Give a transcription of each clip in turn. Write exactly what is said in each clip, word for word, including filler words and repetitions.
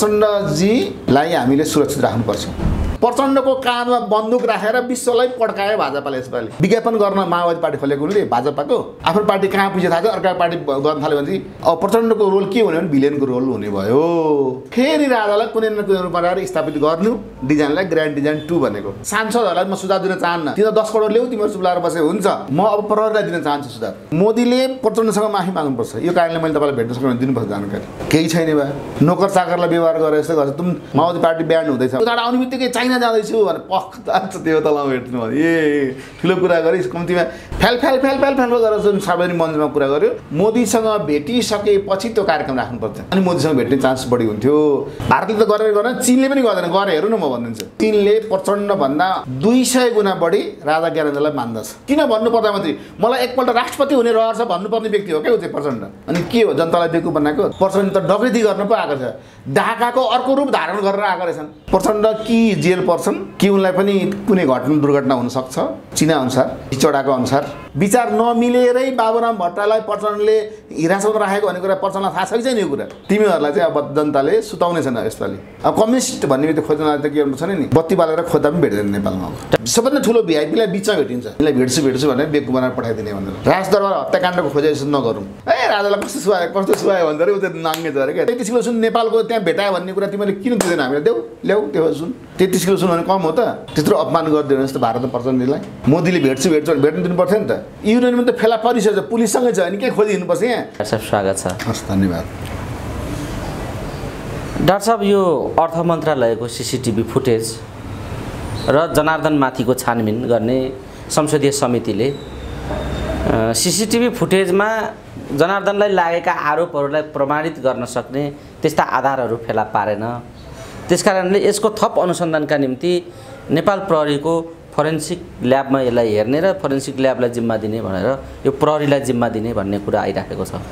प्रचण्डजीलाई हामीले सुरक्षित राख्नुपर्छ। प्रचण्डको काँधमा बन्दुक राखेर विश्वलाई पड्कायो भाजपाले यसपालि। विज्ञापन गर्न माओवादी पार्टी खोलेको उनले भाजपाको आफ्नो पार्टी कहाँ पुग्यो थाहा छ, अर्का पार्टी गर्न थाल्यो भने अब प्रचण्डको रोल के हुने भने भिलेनको रोल हुने भयो। फेरि राजालाई कुनै न कुनै बनाएर स्थापित गर्नु डिजाइनलाई ग्रान्ड डिजाइन टू भनेको। सांसदहरूलाई म सुझाव दिन चाहन्न, तिमीहरू दस करोड ल्याऊ, तिमीहरू चुप्लाएर बसे हुन्छ। म अब प्रहरीलाई दिन चाहन्छु सुझाव, मोदीले प्रचण्डसँग माफी माग्नुपर्छ। यो कारणले मैले तपाईँलाई भेट्न सक्नु दिनुपर्छ जानकारी। केही छैन बा नोकर चाकरलाई व्यवहार गरेर यस्तो गर्छ, तुम माओवादी पार्टी ब्यान्ड हुँदैछ, उता आउने बित्तिकै चाइना जाँदैछु भने पख जान्छ त्यो तलमा भेट्नु। ए ठुलो कुरा गरिस्, कम्तीमा फ्याल फ्याल फ्याल फ्याल फ्याल गरेर जुन सार्वजनिक मञ्चमा कुरा गर्यो, मोदीसँग भेटिसकेपछि त्यो कार्यक्रम राख्नुपर्छ अनि मोदीसँग भेट्ने चान्स बढी हुन्थ्यो। भारतले त गरेर गर्न, चीनले पनि गर्दैन, गरे हेर्नु न म भनिदिन्छु। चीनले प्रचण्डभन्दा दुई सय गुणा बढी राजा ज्ञानेन्द्रलाई मान्दछ। किन भन्नु प्रधानमन्त्री, मलाई एकपल्ट राष्ट्रपति हुने रहर छ भन्नुपर्ने व्यक्ति हो क्या ऊ चाहिँ प्रचण्ड। अनि के हो जनतालाई बेकु बनाएको? प्रचण्ड त डकैती गर्न पो आएको छ, ढाकाको अर्को रूप धारण गरेर आएको रहेछन्। प्रचण्ड कि जेल पर्छन् कि उनलाई पनि कुनै घटना दुर्घटना हुनसक्छ चिना अनुसार, चढाको अनुसार। विचार नमिलेरै बाबुराम भट्टराईलाई प्रचण्डले हिरासतमा राखेको भन्ने कुरा प्रचण्डलाई थाहा छ कि छैन? यो कुरा तिमीहरूलाई चाहिँ अब जनताले सुताउने छैन यसपालि। अब कम्युनिस्ट भन्ने बित्तिकै खोज्न त के गर्नु छैन नि, बत्ती बालेर खोज्दा पनि भेट्दैन नेपालमा। सबभन्दा ठुलो भिआइपीलाई बिचमा भेटिन्छ, यसलाई भेट्छु भेट्छु भनेर बेगु बनाएर पठाइदिने भनेर। राजदरबार हत्याकाण्डको खोजे जस्तो नगरौँ। ए राजालाई कस्तो सुहायो कस्तो सुहायो भन्दा उता नाङ्गे छ अरे क्या। तेत्तिस किलो सुन नेपालको त्यहाँ भेटायो भन्ने कुरा तिमीले किन दिँदैन हामीलाई? देऊ ल्याऊ त्यो सुन। तेत्तिस किलो सुन भने कम हो त? त्यत्रो अपमान गरिदिनु जस्तो भारतमा प्रचण्डलाई। मोदीले भेट्छु भेट्छु भने भेट्नु दिनु पर्थ्यो नि त। युनियनमा त फेला परिसकेछ, पुलिससँगै छ अनि के खोजिदिनुपर्छ यहाँ? स्वागत छ। हस् धन्यवाद। डाक्टर साहब, यो अर्थ मन्त्रालयको सिसिटिभी फुटेज र जनार्दनमाथिको छानबिन गर्ने संसदीय समितिले सिसिटिभी फुटेजमा जनार्दनलाई लागेका आरोपहरूलाई प्रमाणित गर्न सक्ने त्यस्ता आधारहरू फेला पारेन। त्यसकारणले यसको थप अनुसन्धानका निम्ति नेपाल प्रहरीको फोरेन्सिक ल्याबमा यसलाई हेर्ने र फोरेन्सिक ल्याबलाई जिम्मा दिने भनेर यो प्रहरीलाई जिम्मा दिने भन्ने कुरा आइराखेको छ।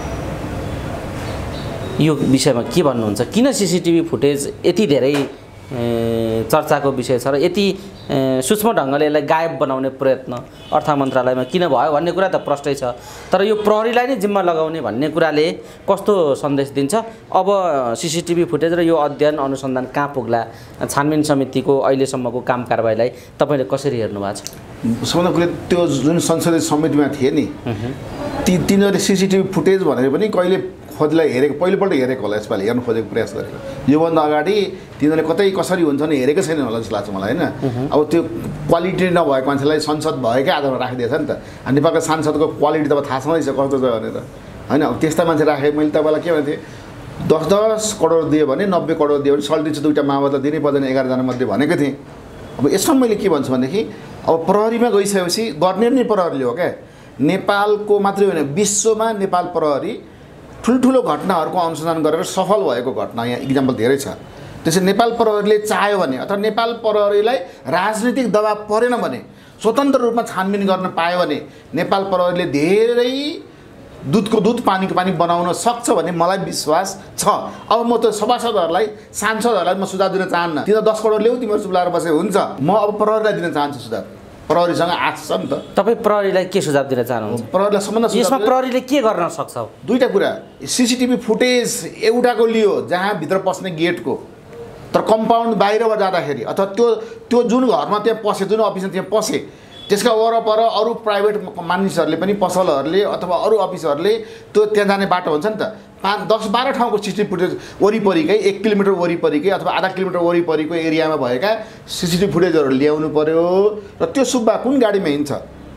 यो विषयमा के भन्नुहुन्छ? किन सिसिटिभी फुटेज यति धेरै चर्चाको विषय छ र यति सूक्ष्म ढङ्गले यसलाई गायब बनाउने प्रयत्न अर्थ मन्त्रालयमा किन भयो भन्ने कुरा त प्रष्टै छ, तर यो प्रहरीलाई नै जिम्मा लगाउने भन्ने कुराले कस्तो सन्देश दिन्छ? अब सिसिटिभी फुटेज र यो अध्ययन अनुसन्धान कहाँ पुग्ला? छानबिन समितिको अहिलेसम्मको काम कारबाहीलाई तपाईँले कसरी हेर्नु भएको छ? सबभन्दा कुरा त्यो जुन संसदीय समितिमा थिए नि, ती तिनीहरूले सिसिटिभी फुटेज भनेर पनि कहिले खोजलाई हेरेको, पहिलोपल्ट हेरेको होला यसपालि, हेर्नु खोजेको प्रयास गरेको। योभन्दा अगाडि तिनीहरूले कतै कसरी हुन्छ नि हेरेकै छैन होला जस्तो लाग्छ मलाई होइन। अब त्यो क्वालिटी नभएको मान्छेलाई संसद भएकै आधारमा राखिदिएछ नि त। नेपालको सांसदको क्वालिटी त थाहा छँदैछ कस्तो छ भनेर होइन। अब त्यस्ता मान्छे राखेँ मैले तपाईँलाई के भन्थेँ, दस दस करोड दियो भने नब्बे करोड दियो भने सल्टिन्छ दुईवटा माओवादीलाई दिनै पर्दैन एघारजना मध्ये भनेको थिएँ। अब यसमा मैले के भन्छु भनेदेखि अब प्रहरीमा गइसकेपछि गर्ने नै प्रहरीले हो क्या। नेपालको मात्रै होइन विश्वमा नेपाल प्रहरी ठुल्ठुलो घटनाहरूको अनुसन्धान गरेर सफल भएको घटना यहाँ इक्जाम्पल धेरै छ। त्यसैले नेपाल प्रहरीले चाह्यो भने अथवा नेपाल प्रहरीलाई राजनीतिक दबाब परेन भने, स्वतन्त्र रूपमा छानबिन गर्न पायो भने नेपाल प्रहरीले धेरै दुधको दुध पानीको पानी बनाउन सक्छ भन्ने मलाई विश्वास छ। अब म त सभासदहरूलाई सांसदहरूलाई म सुझाव दिन चाहन्न, तिमीहरू दस करोड ल्याऊ, तिमीहरू चुप्लाएर बसे हुन्छ। म अब प्रहरीलाई दिन चाहन्छु सुझाव। प्रहरीसँग आश छ नि त। तपाईँ प्रहरीलाई के सुझाव दिन चाहनुहुन्छ? प्रहरीलाई सम्बन्ध यसमा प्रहरीले के गर्न सक्छ? दुईटा कुरा, सिसिटिभी फुटेज एउटाको लियो जहाँ भित्र पस्ने गेटको, तर कम्पाउन्ड बाहिरबाट जाँदाखेरि अथवा त्यो त्यो जुन घरमा त्यहाँ पसे, जुन अफिसमा त्यहाँ पसे, त्यसका वरपर अरू प्राइभेट मानिसहरूले पनि, पसलहरूले अथवा अरू अफिसहरूले त्यो त्यहाँ जाने बाटो हुन्छ नि त। पाँच दस बाह्र ठाउँको सिसिटिभी फुटेज वरिपरिकै, एक किलोमिटर वरिपरिकै अथवा आधा किलोमिटर वरिपरिको एरियामा भएका सिसिटिभी फुटेजहरू ल्याउनु पर्यो। र त्यो सुब्बा कुन गाडीमा हिँड्छ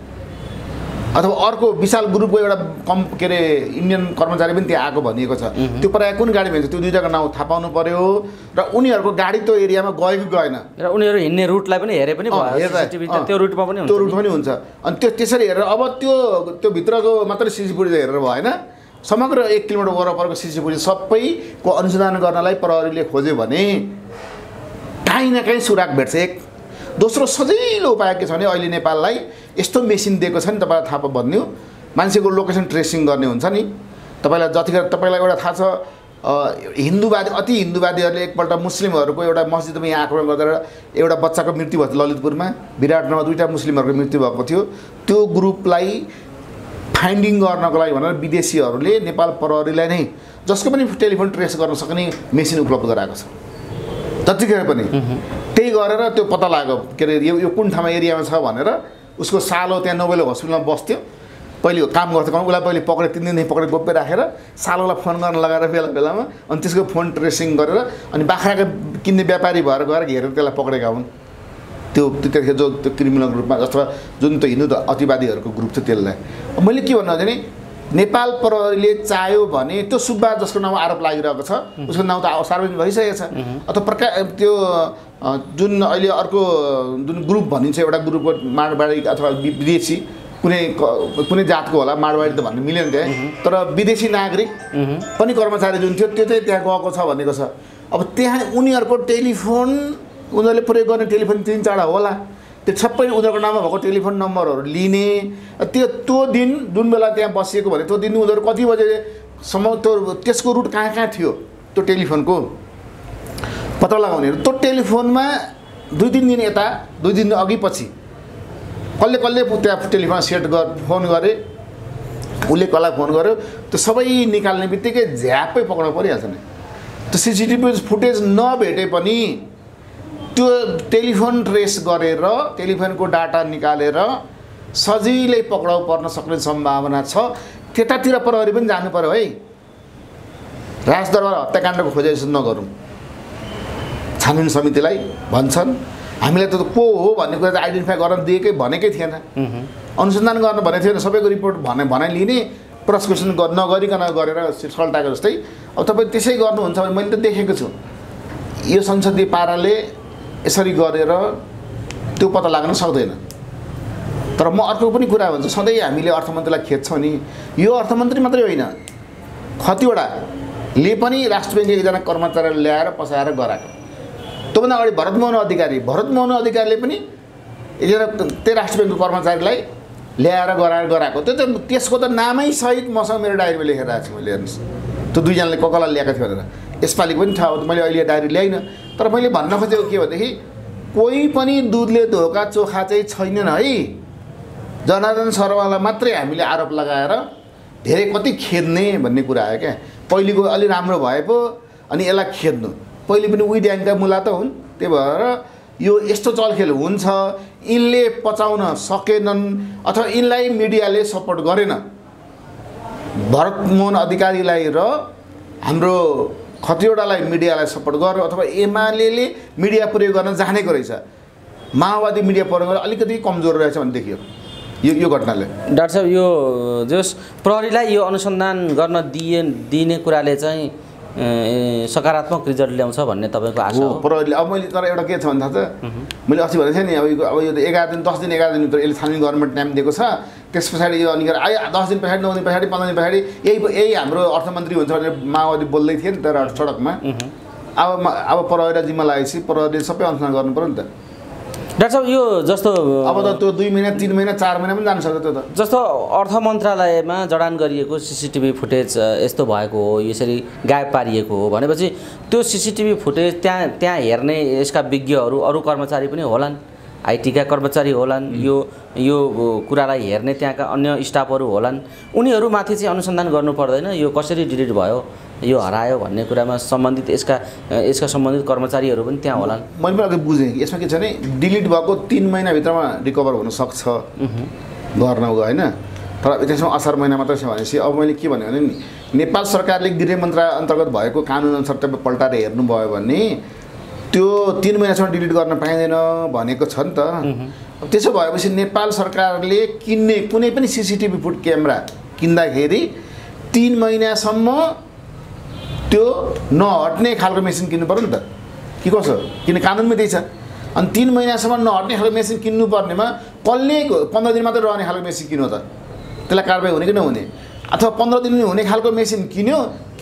अथवा अर्को विशाल ग्रुपको एउटा कम के अरे इन्डियन कर्मचारी पनि त्यहाँ आएको भनिएको छ, त्यो प्रायः कुन गाडीमा हिँड्छ त्यो दुईवटाको नाउँ थाहा पाउनु पर्यो। र उनीहरूको गाडी त्यो एरियामा गयो कि गएन, र उनीहरू हिँड्ने रुटलाई पनि हेरे पनि भयो, त्यो रुटमा पनि त्यो रुटमा पनि हुन्छ। अनि त्यो त्यसरी हेरेर अब त्यो त्यो भित्रको मात्रै सिसिटिभी फुटेज हेरेर भएन, समग्र एक किलोमिटर वरपरको सिसिटिभी फुटेज सबैको अनुसन्धान गर्नलाई प्रहरीले खोज्यो भने काहीँ न काहीँ सुराग भेट्छ। एक दोस्रो सजिलो उपाय के छ भने अहिले नेपाललाई यस्तो मेसिन दिएको छ नि, तपाईँलाई थाहा भनिदियो, मान्छेको लोकेसन ट्रेसिङ गर्ने हुन्छ नि। तपाईँलाई जतिखेर तपाईँलाई एउटा थाहा छ हिन्दूवादी अति हिन्दूवादीहरूले एकपल्ट मुस्लिमहरूको एउटा मस्जिदमा यहाँ आक्रमण गरेर एउटा बच्चाको मृत्यु भएको थियो ललितपुरमा, विराटनगरमा दुईवटा मुस्लिमहरूको मृत्यु भएको थियो। त्यो ग्रुपलाई फाइन्डिङ गर्नको लागि भनेर विदेशीहरूले नेपाल प्रहरीलाई नै जसको पनि टेलिफोन ट्रेस गर्न सक्ने मेसिन उपलब्ध गराएको छ जतिखेर पनि त्यही गरेर त्यो पत्ता लाग्यो के अरे यो यो कुन ठाउँमा एरियामा छ भनेर उसको सालो त्यहाँ नोबेल हस्पिटलमा बस्थ्यो पहिले काम गर्थ्यो काम उसलाई पहिले पक्रेर तिन दिनदेखि पक्रेर गोप्य राखेर सालोलाई फोन गर्न लगाएर बेला बेलामा अनि त्यसको फोन ट्रेसिङ गरेर अनि बाख्राको किन्ने व्यापारी भएर गएर घेरेर त्यसलाई पक्रेका हुन् त्यो त्यतिखेर जो त्यो क्रिमिनल ग्रुपमा अथवा जुन त्यो हिन्दू अतिवादीहरूको ग्रुप थियो त्यसलाई मैले के भन्नु भने नेपाल प्रहरीले चाह्यो भने त्यो सुब्बा जसको नाम आरोप लागिरहेको छ उसको नाउँ त सार्वजनिक भइसकेको छ अथवा प्रकार त्यो जुन अहिले अर्को जुन ग्रुप भनिन्छ एउटा ग्रुपको माडवाडी अथवा विदेशी कुनै कुनै जातको होला माडवाडी त भन्नु मिलेन त्यहाँ तर विदेशी नागरिक पनि कर्मचारी जुन थियो त्यो चाहिँ त्यहाँ गएको छ भनेको छ अब त्यहाँ उनीहरूको टेलिफोन उनीहरूले प्रयोग गर्ने टेलिफोन तिन चारवटा होला त्यो सबै उनीहरूको नाममा भएको टेलिफोन नम्बरहरू लिने त्यो त्यो दिन जुन बेला त्यहाँ बसिएको भने त्यो दिन उनीहरू कति बजेसम्म त्यो त्यसको रुट कहाँ कहाँ थियो त्यो टेलिफोनको पत्ता लगाउने त्यो टेलिफोनमा दुई तिन दिन यता दुई दिन अघि पछि कसले कसले त्यहाँ टेलिफोन सेट गर फोन गरे उसले कसलाई फोन गर्यो त्यो सबै निकाल्ने बित्तिकै झ्यापै पक्राउ परिहाल्छ नि त्यो सिसिटिभी फुटेज नभेटे पनि त्यो टेलिफोन ट्रेस गरेर टेलिफोनको डाटा निकालेर सजिलै पक्राउ पर्न सक्ने सम्भावना छ त्यतातिर प्रहरी पनि जानु पर्यो है राजदरबार हत्याकाण्डको खोजी नगरौँ छानबिन समितिलाई भन्छन् हामीलाई त को हो भन्ने कुरा चाहिँ आइडेन्टिफाई गर्न दिएकै भनेकै थिएन अनुसन्धान गर्न भनेको थिएन सबैको रिपोर्ट भने भनाइ लिने प्रसिक्युसन नगरिकन गरेर सल्टाएको जस्तै अब तपाईँ त्यसै गर्नुहुन्छ भने मैले त देखेको छु यो संसदीय पाराले यसरी गरेर त्यो पत्ता लाग्न सक्दैन तर म अर्को पनि कुरा भन्छु सधैँ हामीले अर्थमन्त्रीलाई खेद्छौँ नि यो अर्थमन्त्री मात्रै होइन कतिवटाले पनि राष्ट्र ब्याङ्कको एकजना कर्मचारी ल्याएर पसाएर गराएको त्योभन्दा अगाडि भरतमोहन अधिकारी भरतमोहन अधिकारीले पनि एकजना त्यही राष्ट्र ब्याङ्कको कर्मचारीलाई ल्याएर गराएर गराएको त्यो त त्यसको त नामै सहित मसँग मेरो डायरीमा लेखेर आएको छु मैले हेर्नुहोस् त्यो दुईजनाले ककला ल्याएको थियो भनेर यसपालिको पनि थाहा हो मैले अहिले डायरी ल्याइनँ तर मैले भन्न खोजेको के भनेदेखि कोही पनि दुधले धोका चोखा चाहिँ छैनन् है जनार्दन शर्मालाई मात्रै हामीले आरोप लगाएर धेरै कति खेद्ने भन्ने कुरा आयो क्या पहिलेको अलि राम्रो भए पो अनि यसलाई खेद्नु पहिले पनि उही ड्याङका मुला त हुन् त्यही भएर यो यस्तो चलखेल हुन्छ यिनले पचाउन सकेनन् अथवा यिनलाई मिडियाले सपोर्ट गरेन भरतमोहन अधिकारीलाई र हाम्रो खतिवटालाई मिडियालाई सपोर्ट गर्यो अथवा एमाले मिडिया प्रयोग गर्न जानेको रहेछ माओवादी मिडिया प्रयोग गर्न अलिकति कमजोर रहेछ भने देखियो यो यो घटनाले डाक्टर साहब यो जस प्रहरीलाई यो अनुसन्धान गर्न दिए दिने कुराले चाहिँ सकारात्मक रिजल्ट ल्याउँछ भन्ने तपाईँको आशा हो प्रहरीले अब मैले तर एउटा के छ भने थाहा छ मैले अस्ति भनेको थिएँ नि अब अब यो एघार दिन दस दिन एघार दिनभित्र यसले छानबिन गभर्मेन्ट टाइम दिएको छ त्यस पछाडि यो अनि आयो दस दिन पछाडि नौ दिन पछाडि पन्ध्र दिन पछाडि यही यही हाम्रो अर्थमन्त्री हुन्छ भनेर माओवादी बोल्दै थिए नि तर सडकमा अब अब प्रहरीलाई जिम्मा लागेपछि प्रहरीले सबै अनुसन्धान गर्नु पऱ्यो नि त डाक्टर साहब यो जस्तो अब त त्यो दुई महिना तिन महिना चार महिना पनि जान सक्छ त्यो त जस्तो अर्थ मन्त्रालयमा जडान गरिएको सिसिटिभी फुटेज यस्तो भएको हो यसरी गायब पारिएको हो भनेपछि त्यो सिसिटिभी फुटेज त्यहाँ त्यहाँ हेर्ने यसका विज्ञहरू अरू कर्मचारी पनि होलान् आइटीका कर्मचारी होलान् यो यो कुरालाई हेर्ने त्यहाँका अन्य स्टाफहरू होलान् उनीहरूमाथि चाहिँ अनुसन्धान गर्नु पर्दैन यो कसरी डिलिट भयो यो हरायो भन्ने कुरामा सम्बन्धित यसका यसका सम्बन्धित कर्मचारीहरू पनि त्यहाँ होलान् मैले पनि अघि बुझेँ यसमा के छ भने डिलिट भएको तिन महिनाभित्रमा रिकभर हुनसक्छ गर्न होइन तर त्यसमा असार महिना मात्रै छ भनेपछि अब मैले के भने नि नेपाल सरकारले गृह मन्त्रालय अन्तर्गत भएको कानुनअनुसार तपाईँ पल्टाएर हेर्नुभयो भने त्यो तिन महिनासम्म डिलिट गर्न पाइँदैन भनेको छ नि त त्यसो भएपछि नेपाल सरकारले किन्ने कुनै पनि सिसिटिभी फुट क्यामेरा किन्दाखेरि तिन महिनासम्म त्यो नहट्ने खालको मेसिन किन्नु पर्यो नि त के कसो किन कानुनमै त्यही छ अनि तिन महिनासम्म नहट्ने खालको मेसिन किन्नुपर्नेमा कसले पन्ध्र दिन मात्रै रहने खालको मेसिन किन्यो त त्यसलाई कारबाही हुने कि नहुने अथवा पन्ध्र दिन हुने खालको मेसिन किन्यो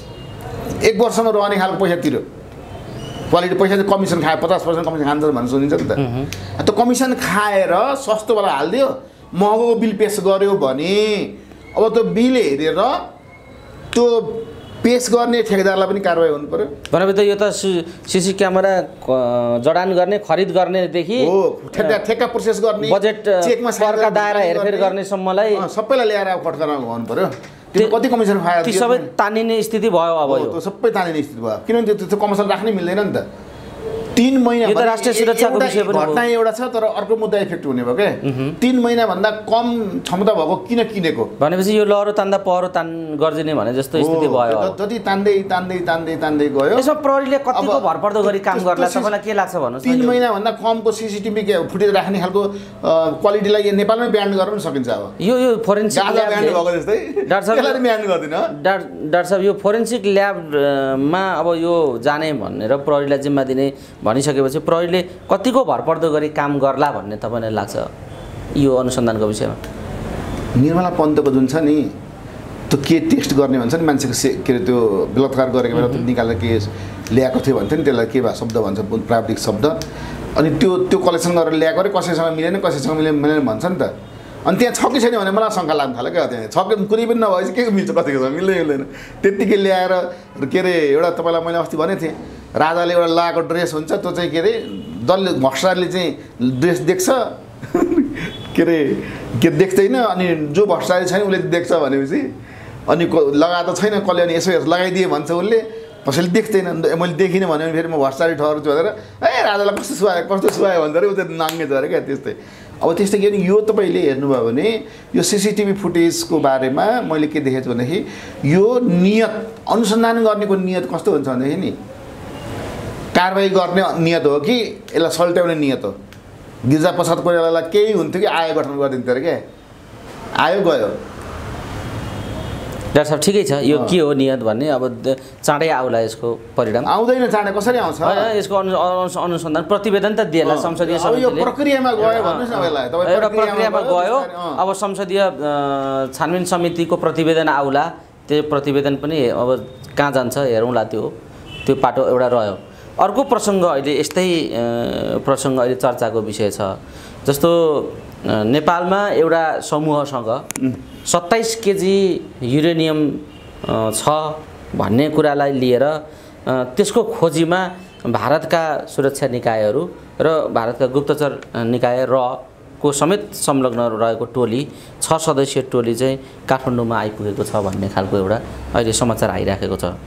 एक वर्षमा रहने खालको पैसा तिर्यो क्वालिटी पैसा चाहिँ कमिसन खायो पचास पर्सेन्ट कमिसन खान्छ भन्ने सुनिन्छ नि त त्यो कमिसन खाएर सस्तोवाला हालिदियो महँगोको बिल पेस गर्यो भने अब त्यो बिल हेरेर त्यो पेश गर्ने ठेकेदारलाई पनि कारबाही हुनु पर्यो। भनेपछि त यो त सिसी क्यामेरा जडान गर्ने खरिद गर्नेदेखि हो ठेक्का ठेक्का प्रोसेस गर्ने बजेट चेकमा सरका दायरा हेरफेर गर्ने सम्मलाई सबैलाई ल्याएर कटकरामा गर्नु पर्यो। त्यो कति कमिसन फायर ती सबै तानिने स्थिति भयो अब यो त्यो सबै तानिने स्थिति भयो किनभने त्यो त्यो कमिसन राख्नै मिल्दैन नि त। तीन महिना यो त राष्ट्रिय सुरक्षाको विषय पनि घटना एउटा छ तर अर्को मुद्दा इफेक्ट हुने भयो क्या। तीन महिनाभन्दा कम क्षमता भएको किन किनेको भनेपछि यो लहरो तान्दा पहरो तान गर्जिने भने जस्तो स्थिति भयो। जति तान्दै तान्दै तान्दै तान्दै गयो यसमा प्रहरीले कतिको भरपर्दो गरी काम गर्ला तपाईँलाई के लाग्छ भन्नुहोस्। तीन महिनाभन्दा कमको सिसिटिभी फुटेज राख्ने खालको क्वालिटीलाई नेपालमै ब्यान्ड गर्न सकिन्छ। अब यो यो फोरेन्सिक ल्याब ब्यान्ड भएको जस्तै डाक्टर साहब ब्यान्ड गर्दिन डाक्टर साहब यो फोरेन्सिक ल्याबमा अब यो जाने भनेर प्रहरीलाई जिम्मा दिने भनिसकेपछि प्रहरीले कतिको भरपर्दो गरी काम गर्ला भन्ने तपाईँलाई लाग्छ यो अनुसन्धानको विषयमा। निर्मला पन्तको जुन छ नि त्यो के टेस्ट गर्ने भन्छ नि मान्छेको से के अरे त्यो बलात्कार गरेको बेला त्यो निकालेर के ल्याएको थियो भन्छ नि त्यसलाई के भए शब्द भन्छ प्राविधिक शब्द अनि त्यो त्यो कलेक्सन गरेर ल्याएको अरे कसैसँग मिलेन कसैसँग मिलेन मिलेन भन्छ नि त। अनि त्यहाँ छ कि छैन भने मलाई शङ्का लाग्न थाल्यो क्या त्यहाँ छ कुनै पनि नभएपछि के मिल्छ कतिको मिल्दै मिल्दैन त्यत्तिकै ल्याएर के अरे एउटा तपाईँलाई मैले अस्ति भनेको थिएँ राजाले एउटा लगाएको ड्रेस हुन्छ त्यो चाहिँ के अरे दलले भ्रष्टाचारले चाहिँ ड्रेस देख्छ के अरे के देख्दैन अनि जो भ्रष्टाचारी छैन उसले देख्छ भनेपछि अनि लगाएको छैन कसले अनि यसो लगाइदिए भन्छ उसले कसैले देख्दैन मैले देखिनँ भने फेरि म भ्रष्टाचारी ठहर्छु भनेर ए राजालाई कस्तो सुहायो कस्तो सुहायो भन्दा उ त नाङ्गे छ अरे क्या त्यस्तै। अब त्यस्तै के भने यो तपाईँले हेर्नुभयो भने यो सिसिटिभी फुटेजको बारेमा मैले के देखेको छु भनेदेखि यो नियत अनुसन्धान गर्नेको नियत कस्तो हुन्छ भनेदेखि नि कारबाही गर्ने नियत हो कि यसलाई सल्ट्याउने नियत हो। गिरिजा प्रसाद कोइरालालाई केही हुन्थ्यो कि आयोग गठन गरिदिन्थ्यो अरे क्या आयो गयो। डाक्टर साहब ठिकै छ यो के हो नियत भन्ने अब चाँडै आउला यसको परिणाम आउँदैन चाँडै कसरी आउँछ यसको अनुसन्धान प्रतिवेदन त दिएला संसदीय समितिले प्रक्रियामा गयो भन्नुहोस् न यसलाई तपाईँ एउटा प्रक्रियामा गयो अब संसदीय छानबिन समितिको प्रतिवेदन आउला त्यो प्रतिवेदन पनि अब कहाँ जान्छ हेरौँला त्यो त्यो पाटो एउटा रह्यो। अर्को प्रसङ्ग अहिले यस्तै प्रसङ्ग अहिले चर्चाको विषय छ जस्तो नेपालमा एउटा समूहसँग सत्ताइस केजी युरेनियम छ भन्ने कुरालाई लिएर त्यसको खोजीमा भारतका सुरक्षा निकायहरू र भारतका गुप्तचर निकाय र को समेत संलग्न रहेको टोली छ सदस्यीय टोली चाहिँ काठमाडौँमा आइपुगेको छ भन्ने खालको एउटा अहिले समाचार आइराखेको छ।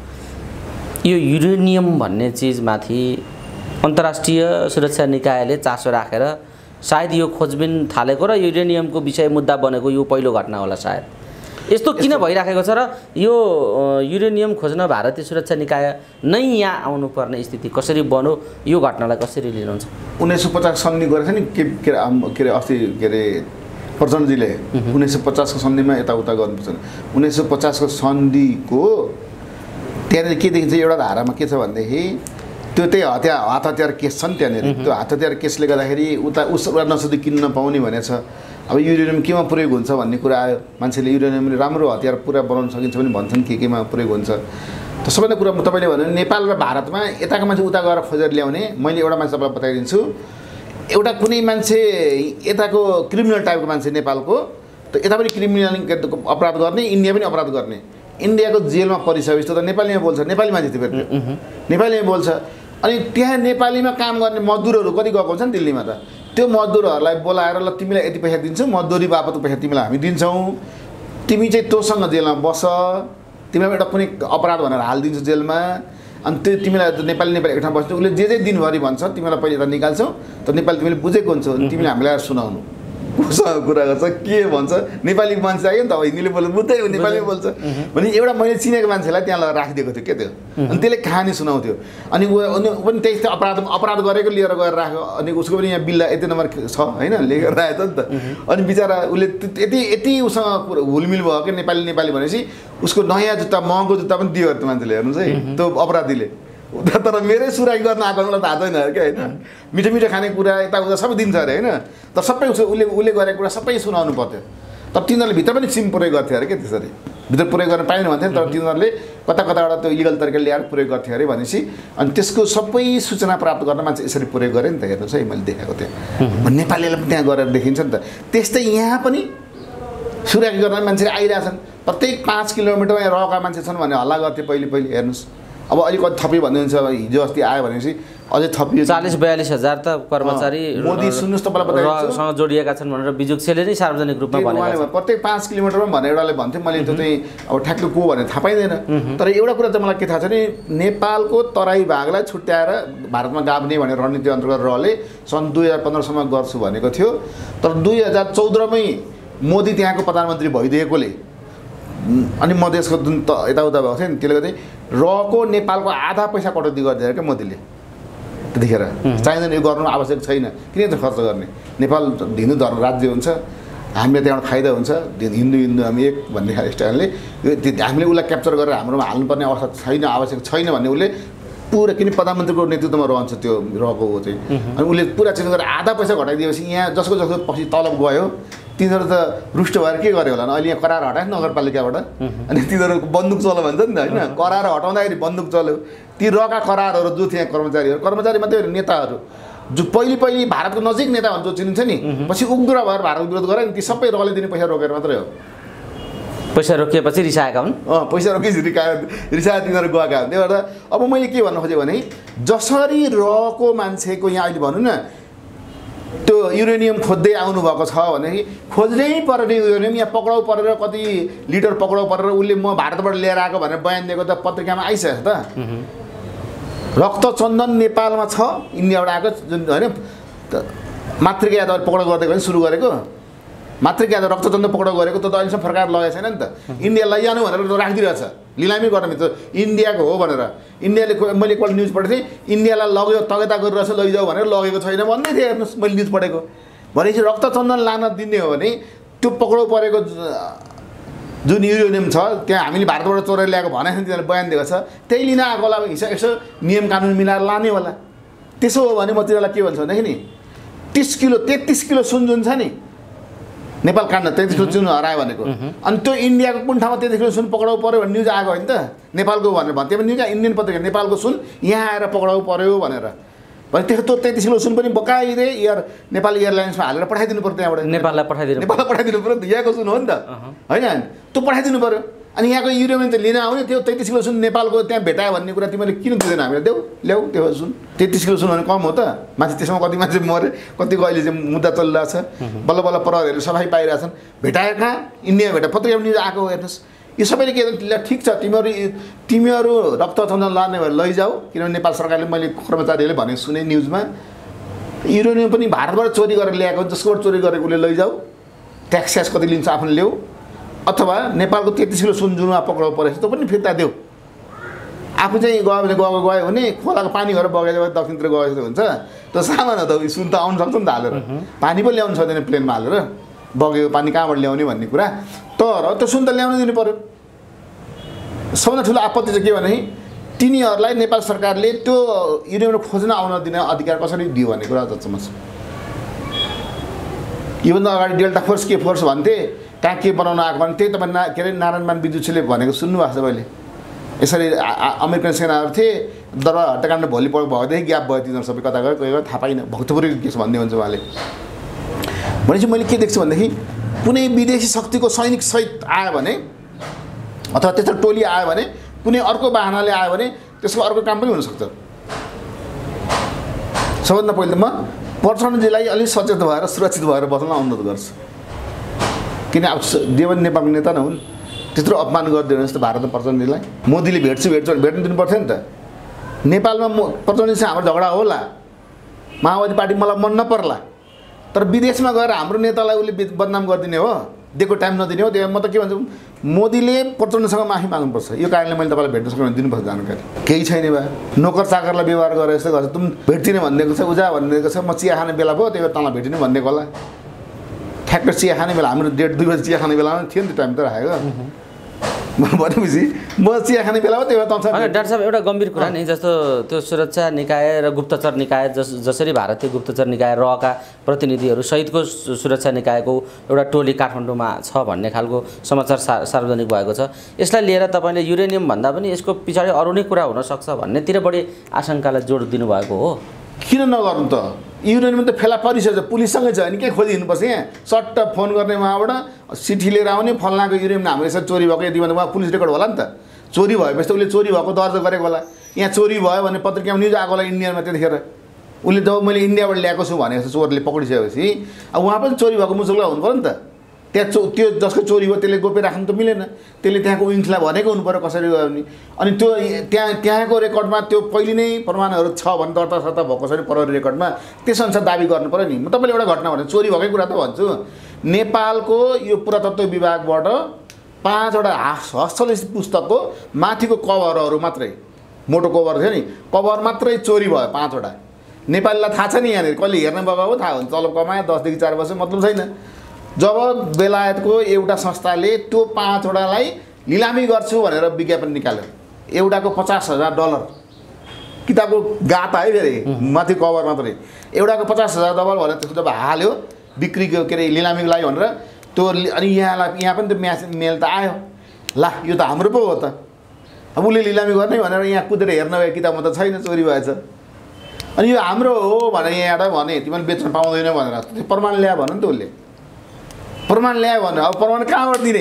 यो युरेनियम भन्ने चिजमाथि अन्तर्राष्ट्रिय सुरक्षा निकायले चासो राखेर सायद यो खोजबिन थालेको र युरेनियमको विषय मुद्दा बनेको यो पहिलो घटना होला सायद। यस्तो किन भइराखेको छ र यो युरेनियम खोज्न भारतीय सुरक्षा निकाय नै यहाँ आउनुपर्ने स्थिति कसरी बन्यो यो घटनालाई कसरी लिनुहुन्छ? उन्नाइस सौ पचास सन्धि गरेको छ नि के के अरे अस्ति के अरे प्रचण्डजीले उन्नाइस सौ पचासको सन्धिमा यताउता गर्नुपर्छ। उन्नाइस सौ पचासको सन्धिको त्यहाँनिर के देखिन्छ एउटा धारामा के छ भनेदेखि त्यो त्यही हतियार हात हतियार केस छ नि त्यहाँनिर त्यो हात हतियार केसले गर्दाखेरि उता उस नसुदी किन्न नपाउने भनेछ। अब युरेनियम केमा प्रयोग हुन्छ भन्ने कुरा आयो मान्छेले युरेनियमले राम्रो हतियार पुरा बनाउन सकिन्छ भने भन्छन् के केमा प्रयोग हुन्छ। त सबैभन्दा कुरा तपाईँले भन्नु नेपाल र भारतमा यताको मान्छे उता गएर खोजेर ल्याउने मैले एउटा मान्छे तपाईँलाई बताइदिन्छु एउटा कुनै मान्छे यताको क्रिमिनल टाइपको मान्छे नेपालको त यता पनि क्रिमिनल अपराध गर्ने इन्डिया पनि अपराध गर्ने इन्डियाको जेलमा परिसकेपछि त नेपालीमा बोल्छ नेपाली मान्छे थियो फेरि नेपालीमा बोल्छ अनि त्यहाँ नेपालीमा काम गर्ने मजदुरहरू कति गएको हुन्छ नि दिल्लीमा त त्यो मजदुरहरूलाई बोलाएर ल तिमीलाई यति पैसा दिन्छौ मजदुरी बापत पैसा तिमीलाई हामी दिन्छौँ तिमी चाहिँ तँसँग जेलमा बस तिमीलाई एउटा कुनै अपराध भनेर हालिदिन्छु जेलमा अनि त्यो तिमीलाई नेपाली नेपाली एक ठाउँ बस्छ उसले जे जे दिनभरि भन्छ तिमीलाई पहिले यता निकाल्छौ त नेपाली तिमीले बुझेको हुन्छौ तिमीले हामीलाई सुनाउनु उसँग कुरा गर्छ के भन्छ नेपाली मान्छे आयो नि त अब हिन्दीले बोल्नु बुझ्दै नेपालीमा बोल्छ भने एउटा मैले चिनेको मान्छेलाई त्यहाँ लगेर राखिदिएको थियो के त्यो अनि त्यसले कहानी सुनाउँथ्यो अनि ऊ पनि त्यही अपराध अपराध गरेको लिएर गएर राख्यो अनि उसको पनि यहाँ बिल्ला यति नम्बर छ होइन लेखेर राखेको नि त अनि बिचरा उसले यति यति उसँग हुलमिल भयो कि नेपाली नेपाली भनेपछि उसको नयाँ जुत्ता महँगो जुत्ता पनि दियो त्यो मान्छेले हेर्नुहोस् है त्यो अपराधीले तर मेरै सुराई गर्न आएको मलाई थाहा छैन अरे क्या होइन मिठो मिठो खाने कुरा यताउता सबै दिन्छ अरे होइन तर सबै उसले उसले उसले गरेको कुरा सबै सुनाउनु पर्थ्यो तर तिनीहरूले भित्र पनि सिम प्रयोग गर्थ्यो अरे क्या त्यसरी भित्र प्रयोग गर्न पाएन भन्थ्यो तर तिनीहरूले कता कताबाट त्यो इलिगल तरिकाले ल्याएर प्रयोग गर्थ्यो अरे भनेपछि अनि त्यसको सबै सूचना प्राप्त गर्न मान्छे यसरी प्रयोग गरेँ नि त हेर्नुहोस् है मैले देखाएको थिएँ नेपालीलाई पनि त्यहाँ गरेर देखिन्छ नि त त्यस्तै यहाँ पनि सुराकी गर्न मान्छेले आइरहेछन् प्रत्येक पाँच किलोमिटरमा यहाँ रहेका मान्छे छन् भने हल्ला गर्थे पहिले पहिले हेर्नुहोस् अब अलिक कति थप्यो भन्नुहुन्छ अब हिजो अस्ति आयो भनेपछि अझै थपियो चालिस बयालिस हजार त कर्मचारी मोदी सुन्नुहोस् तपाईँलाई बताइदिन्छु सँग जोडिएका छन् भनेर बिजुक्सेले नै सार्वजनिक रूपमा भनेको छ प्रत्येक पाँच किलोमिटरमा भनेर एउटाले भन्थ्यो मैले त्यो चाहिँ अब ठ्याक्क को भनेर थाहा पाइँदैन तर एउटा कुरा चाहिँ मलाई के थाहा छ भने नेपालको तराई भागलाई छुट्याएर भारतमा गाभ्ने भनेर रणनीति अन्तर्गत रहले सन् दुई हजार पन्ध्रसम्म गर्छु भनेको थियो तर दुई हजार चौधमै मोदी त्यहाँको प्रधानमन्त्री भइदिएकोले अनि मधेसको जुन त यताउता भएको थियो नि त्यसले गर्दा रको नेपालको आधा पैसा कटौती गरिदिएर क्या मोदीले त्यतिखेर चाहिँदैन यो गर्नु आवश्यक छैन किन त खर्च गर्ने नेपाल हिन्दू धर्म राज्य हुन्छ हामीले त्यहाँबाट फाइदा हुन्छ हिन्दू हिन्दू हामी एक भन्ने खाले स्टाइलले हामीले उसलाई क्याप्चर गरेर हाम्रोमा हाल्नुपर्ने अवस्था छैन आवश्यक छैन भन्ने उसले पुरा किन प्रधानमन्त्रीको नेतृत्वमा रहन्छ त्यो रको ऊ चाहिँ अनि उसले पुरा चेन्ज गरेर आधा पैसा घटाइदिएपछि यहाँ जसको जसको पछि तलब गयो तिनीहरू त रुष्ट भएर के गर्यो होला अहिले यहाँ करार हटायो नगरपालिकाबाट अनि तिनीहरू बन्दुक चल्यो भन्छ नि त होइन करार हटाउँदाखेरि बन्दुक चल्यो ती रका करारहरू जो थिए कर्मचारीहरू कर्मचारी मात्रै होइन नेताहरू जो पहिले पहिले भारतको नजिक नेता जो चिनिन्छ नि पछि उग्र भएर भारतको विरोध गरे नि ती सबै रले दिने पैसा रोकेर मात्रै हो पैसा रोकिएपछि रिसाएका हुन् अँ पैसा रोकेपछि रिका रिसाएर तिनीहरू गएका हुन् त्यही भएर अब मैले के भन्नु खोजेँ भने जसरी रको मान्छेको यहाँ अहिले भनौँ न त्यो युरेनियम खोज्दै आउनुभएको छ भनेदेखि खोज्नै पर्ने युरेनियम यहाँ पक्राउ परेर कति लिटर पक्राउ परेर उसले म भारतबाट लिएर आएको भनेर बयान दिएको त पत्रिकामा आइसक्यो त रक्तचन्दन नेपालमा छ इन्डियाबाट आएको जुन होइन मातृका यादव पक्राउ गरिदिएको भने सुरु गरेको मातृका यादव रक्तचन्दन पक्राउ गरेको त अहिलेसम्म फर्काएर लगेको छैन नि त इन्डिया लैजानु भनेर राखिदिरहेछ लिलामी गर्ने त इन्डियाको हो भनेर इन्डियाले मैले एकपल्ट न्युज पढेको थिएँ इन्डियालाई लग्यो तगेता गरिरहेछ लैजाऊ भनेर लगेको छैन भन्दै थिएँ हेर्नुहोस् मैले न्युज पढेको भनेपछि रक्तचन्दन लान दिने हो भने त्यो पक्राउ परेको जुन युरेनियम छ त्यहाँ हामीले भारतबाट चोरेर ल्याएको भने तिनीहरूले बयान दिएको छ त्यही लिन आएको होला हिसाब यसो नियम कानुन मिलाएर लाने होला त्यसो हो भने म तिनीहरूलाई के भन्छु भनेदेखि नि तिस किलो तेत्तिस किलो सुन जुन छ नि नेपाल काट्न तेत्तिस किलो सुन हरायो भनेको अनि त्यो इन्डियाको कुन ठाउँमा तेत्तिस किलो सुन पक्राउ पऱ्यो भने न्युज आएको होइन त नेपालको भनेर भन्थ्यो भने न्युज इन्डियन पत्रिका नेपालको सुन यहाँ आएर पक्राउ पऱ्यो भनेर भने त्यो त्यो तेत्तिस किलो सुन पनि बकाइदे एयर नेपाल एयरलाइन्समा हालेर पठाइदिनु पऱ्यो त्यहाँबाट नेपाललाई पठाइदिनु नेपाललाई पठाइदिनु पऱ्यो यहाँको सुन हो नि त होइन त्यो पठाइदिनु पऱ्यो अनि यहाँको युरेनियम त लिन आउने त्यो तेत्तिस किलो सुन नेपालको त्यहाँ भेटायो भन्ने कुरा तिमीले किन दिँदैन हामीलाई देऊ ल्याऊ त्यो सुन तेत्तिस किलो सुन भने कम हो त मान्छे त्यसमा कति मान्छे मरे कतिको अहिले चाहिँ मुद्दा चलिरहेछ बल्ल बल्ल प्रहरीहरू सफाइ पाइरहेछन् भेटायो कहाँ इन्डिया भेटा पत्रिका न्युज आएको हेर्नुहोस् यो सबैले के ठिक छ तिमीहरू तिमीहरू रक्तचन्दन लाने भएर लैजाऊ किनभने नेपाल सरकारले मैले कर्मचारीहरूले भनेको सुने न्युजमा युरेनियम पनि भारतबाट चोरी गरेर ल्याएको जसकोबाट चोरी गरेको उसले लैजाऊ ट्याक्स स्याक्स कति लिन्छ आफूले ल्याऊ अथवा नेपालको तेत्तिस किलो सुन जुनमा पक्राउ परेछ त्यो पनि फिर्ता देऊ आफू चाहिँ गयो भने गएको गयो भने खोलाको पानी गरेर बगेर दक्षिणतिर गयो जस्तो हुन्छ त्यो सामान हो त सुन त आउनु सक्छ नि त हालेर पानी पो ल्याउनु सक्दैन प्लेनमा हालेर बगेको पानी कहाँबाट ल्याउने भन्ने कुरा तर त्यो सुन त ल्याउनु दिनु पऱ्यो सबभन्दा ठुलो आपत्ति चाहिँ के भने तिनीहरूलाई नेपाल सरकारले त्यो युरेनियम खोज्न आउन दिने अधिकार कसरी दियो भन्ने कुरा जसम्म छ योभन्दा अगाडि डेल्टा फोर्स के फोर्स भन्थे कहाँ के बनाउन आएको भने त्यही तपाईँ ना के अरे नारायणमान विद्युतले भनेको सुन्नुभएको छ मैले यसरी अमेरिकन सेनाहरू थिए दरबार हत्याकाण्ड भोलिपल्ट भएदेखि ग्याप भयो तिनीहरू सबै कता गयो कोही गयो थाहा पाइनँ भक्तपुरै केस भन्दै हुन्छ उहाँले भनेपछि मैले के देख्छु भनेदेखि कुनै विदेशी शक्तिको सैनिक सहित आयो भने अथवा त्यस्तो टोली आयो भने कुनै अर्को बाहनाले आयो भने त्यसको अर्को काम पनि हुनसक्छ सबभन्दा पहिले म प्रचण्डजीलाई अलिक सचेत भएर सुरक्षित भएर बस्न अनुरोध गर्छु किन अब देवन नेपालको नेता नै हुन् त्यत्रो अपमान गरिदिनु जस्तो भारतमा प्रचण्डजीलाई मोदीले भेट्छु भेट्छु भेट्नु दिनु पर्थ्यो नि त नेपालमा म प्रचण्डजीसँग हाम्रो झगडा होला माओवादी पार्टी मलाई मन नपर्ला तर विदेशमा गएर हाम्रो नेतालाई उसले बदनाम गरिदिने हो दिएको टाइम नदिने हो त्यो म त के भन्छु मोदीले प्रचण्डसँग माफी माग्नुपर्छ यो कारणले मैले तपाईँलाई भेट्न सक्नु दिनुपर्छ जानकारी केही छैन भए नोकर चाकरलाई व्यवहार गरेर यस्तो गर्छ तुम भेट्दिने भनिदिएको छ उजा भनिदिएको छ म चिया खाने बेला भयो त्यही भएर तँलाई भेटिने भनिदिएको होला ठ्याक्कै चिया खाने बेला हाम्रो डेढ दुई बजी चिया खाने बेलामा थियो नि त्यो टाइम त राखेको भनेपछि म चिया खाने बेला हो त्यही भएर तँसँग होइन डाक्टर साहब एउटा गम्भीर कुरा नि जस्तो त्यो सुरक्षा निकाय र गुप्तचर निकाय जस जसरी भारतीय गुप्तचर निकाय रहका प्रतिनिधिहरू सहितको सुरक्षा निकायको एउटा टोली काठमाडौँमा छ भन्ने खालको समाचार सा सार्वजनिक भएको छ यसलाई लिएर तपाईँले युरेनियम भन्दा पनि यसको पछाडि अरू नै कुरा हुनसक्छ भन्नेतिर बढी आशंकालाई जोड दिनुभएको हो किन नगर्नु त युरेनियम त फेला परिसक्छ पुलिससँगै छ अनि के खोजिदिनुपर्छ यहाँ सट्ट फोन गर्ने उहाँबाट चिठी लिएर आउने फल्नाको युरियम हाम्रो यसरी चोरी भएको यति भन्दा उहाँ पुलिस रेकर्ड होला नि त चोरी भएपछि त उसले चोरी भएको दर्ता गरेको होला यहाँ चोरी भयो भने पत्रिकामा न्युज आएको होला इन्डियामा त्यतिखेर उसले जब मैले इन्डियाबाट ल्याएको छु भने जस्तो चोरले पक्रिसकेपछि अब उहाँ पनि चोरी भएको मुजुल्ला हुनु पऱ्यो नि त त्यहाँ चो त्यो जसको चोरी भयो त्यसले गोप्य राख्नु त मिलेन त्यसले त्यहाँको विङ्सलाई भनेको हुनु पऱ्यो कसरी गयो भने अनि त्यो त्यहाँ त्यहाँको रेकर्डमा त्यो पहिले नै प्रमाणहरू छ भने दर्ता सर्ता भएको छ भने प्रहरी रेकर्डमा त्यसअनुसार दाबी गर्नु पऱ्यो नि म तपाईँले एउटा घटना भने चोरी भएकै कुरा त भन्छु नेपालको यो पुरातत्व विभागबाट पाँचवटा हस्तलिखित पुस्तकको माथिको कभरहरू मात्रै मोटो कभर थियो नि कभर मात्रै चोरी भयो पाँचवटा नेपालीलाई थाहा छ नि यहाँनिर कहिले हेर्ने बाबा थाहा हुन्छ तलब कमायो दसदेखि चार वर्ष मतलब छैन जब बेलायतको एउटा संस्थाले त्यो पाँचवटालाई निलामी गर्छु भनेर विज्ञापन निकाल्यो एउटाको पचास हजार डलर किताबको गाता है फेरि माथि कभर मात्रै एउटाको पचास हजार डलर भनेर त्यसको जब हाल्यो बिक्रीको के अरे निलामीको लागि भनेर त्यो अनि यहाँलाई यहाँ पनि त्यो म्याच मेल त आयो ला यो त हाम्रो पो हो त अब उसले निलामी गर्ने भनेर यहाँ कुदेर हेर्न गएको किताबमा त छैन चोरी भएछ अनि यो हाम्रो हो भनेर यहाँबाट भने तिमीले बेच्न पाउँदैन भनेर त्यो प्रमाण ल्यायो भन नि त उसले प्रमाण ल्यायो भने अब प्रमाण कहाँबाट दिने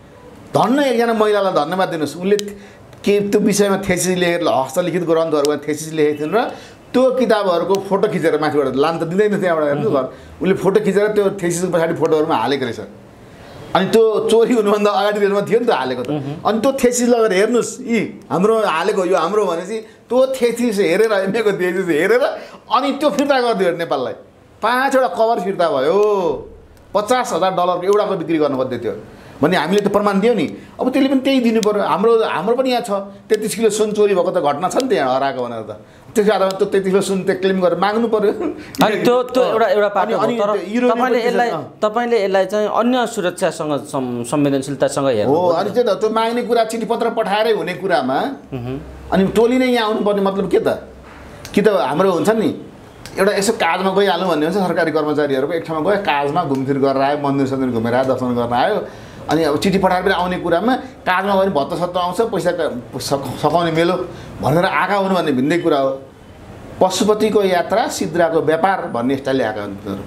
धन्न एकजना महिलालाई धन्यवाद दिनुहोस् उसले के त्यो विषयमा थेसिस लेखेर हस्तलिखित ग्रन्थहरूमा थेसिस लेखेको थिइन् र त्यो किताबहरूको फोटो खिचेर माथिबाट लान त दिँदैन त्यहाँबाट हेर्नु घर उसले फोटो खिचेर त्यो थेसिसको पछाडि फोटोहरूमा हालेको रहेछ अनि त्यो चोरी हुनुभन्दा अगाडि बेलामा थियो नि त हालेको त अनि त्यो थेसिस लगेर हेर्नुहोस् यी हाम्रो हालेको यो हाम्रो भनेपछि त्यो थेसिस हेरेर एमएको थेसिस हेरेर अनि त्यो फिर्ता गरिदियो नेपाललाई पाँचवटा कभर फिर्ता भयो पचास हजार डलरको एउटाको बिक्री गर्नु पर्दै थियो भने हामीले त प्रमाण दियो नि अब त्यसले पनि त्यही दिनु पऱ्यो हाम्रो हाम्रो पनि यहाँ छ तेत्तिस किलो सुन चोरी भएको त घटना छ नि त्यहाँ हराएको भनेर त त्यसको आधारमा त्यो तेत्तिस किलो सुन त्यो क्लेम गरेर माग्नु पऱ्यो अनि त्यो त्यो एउटा एउटा पाटो हो तर तपाईँले यसलाई तपाईँले यसलाई चाहिँ अन्य सुरक्षासँग संवेदनशीलतासँग हेर्नु हो अनि त्यो त त्यो माग्ने कुरा चिठी पत्र पठाएरै हुने कुरामा अनि टोली नै यहाँ आउनुपर्ने मतलब के त कि त हाम्रो हुन्छ नि एउटा यसो काजमा गइहाल्नु भन्ने हुन्छ सरकारी कर्मचारीहरूको एक ठाउँमा गयो काजमा घुमफिर गरेर आयो मन्दिर सन्दिर घुमेर आयो दर्शन गर्न आयो अनि अब चिठी पठाएर पनि आउने कुरामा काजमा गयो भने भत्ता सत्ता आउँछ पैसा सकाउने मेलो भनेर आएका हुनु भन्ने भिन्दै कुरा हो पशुपतिको यात्रा सिद्राको व्यापार भन्ने स्टाइलले आएका हुन्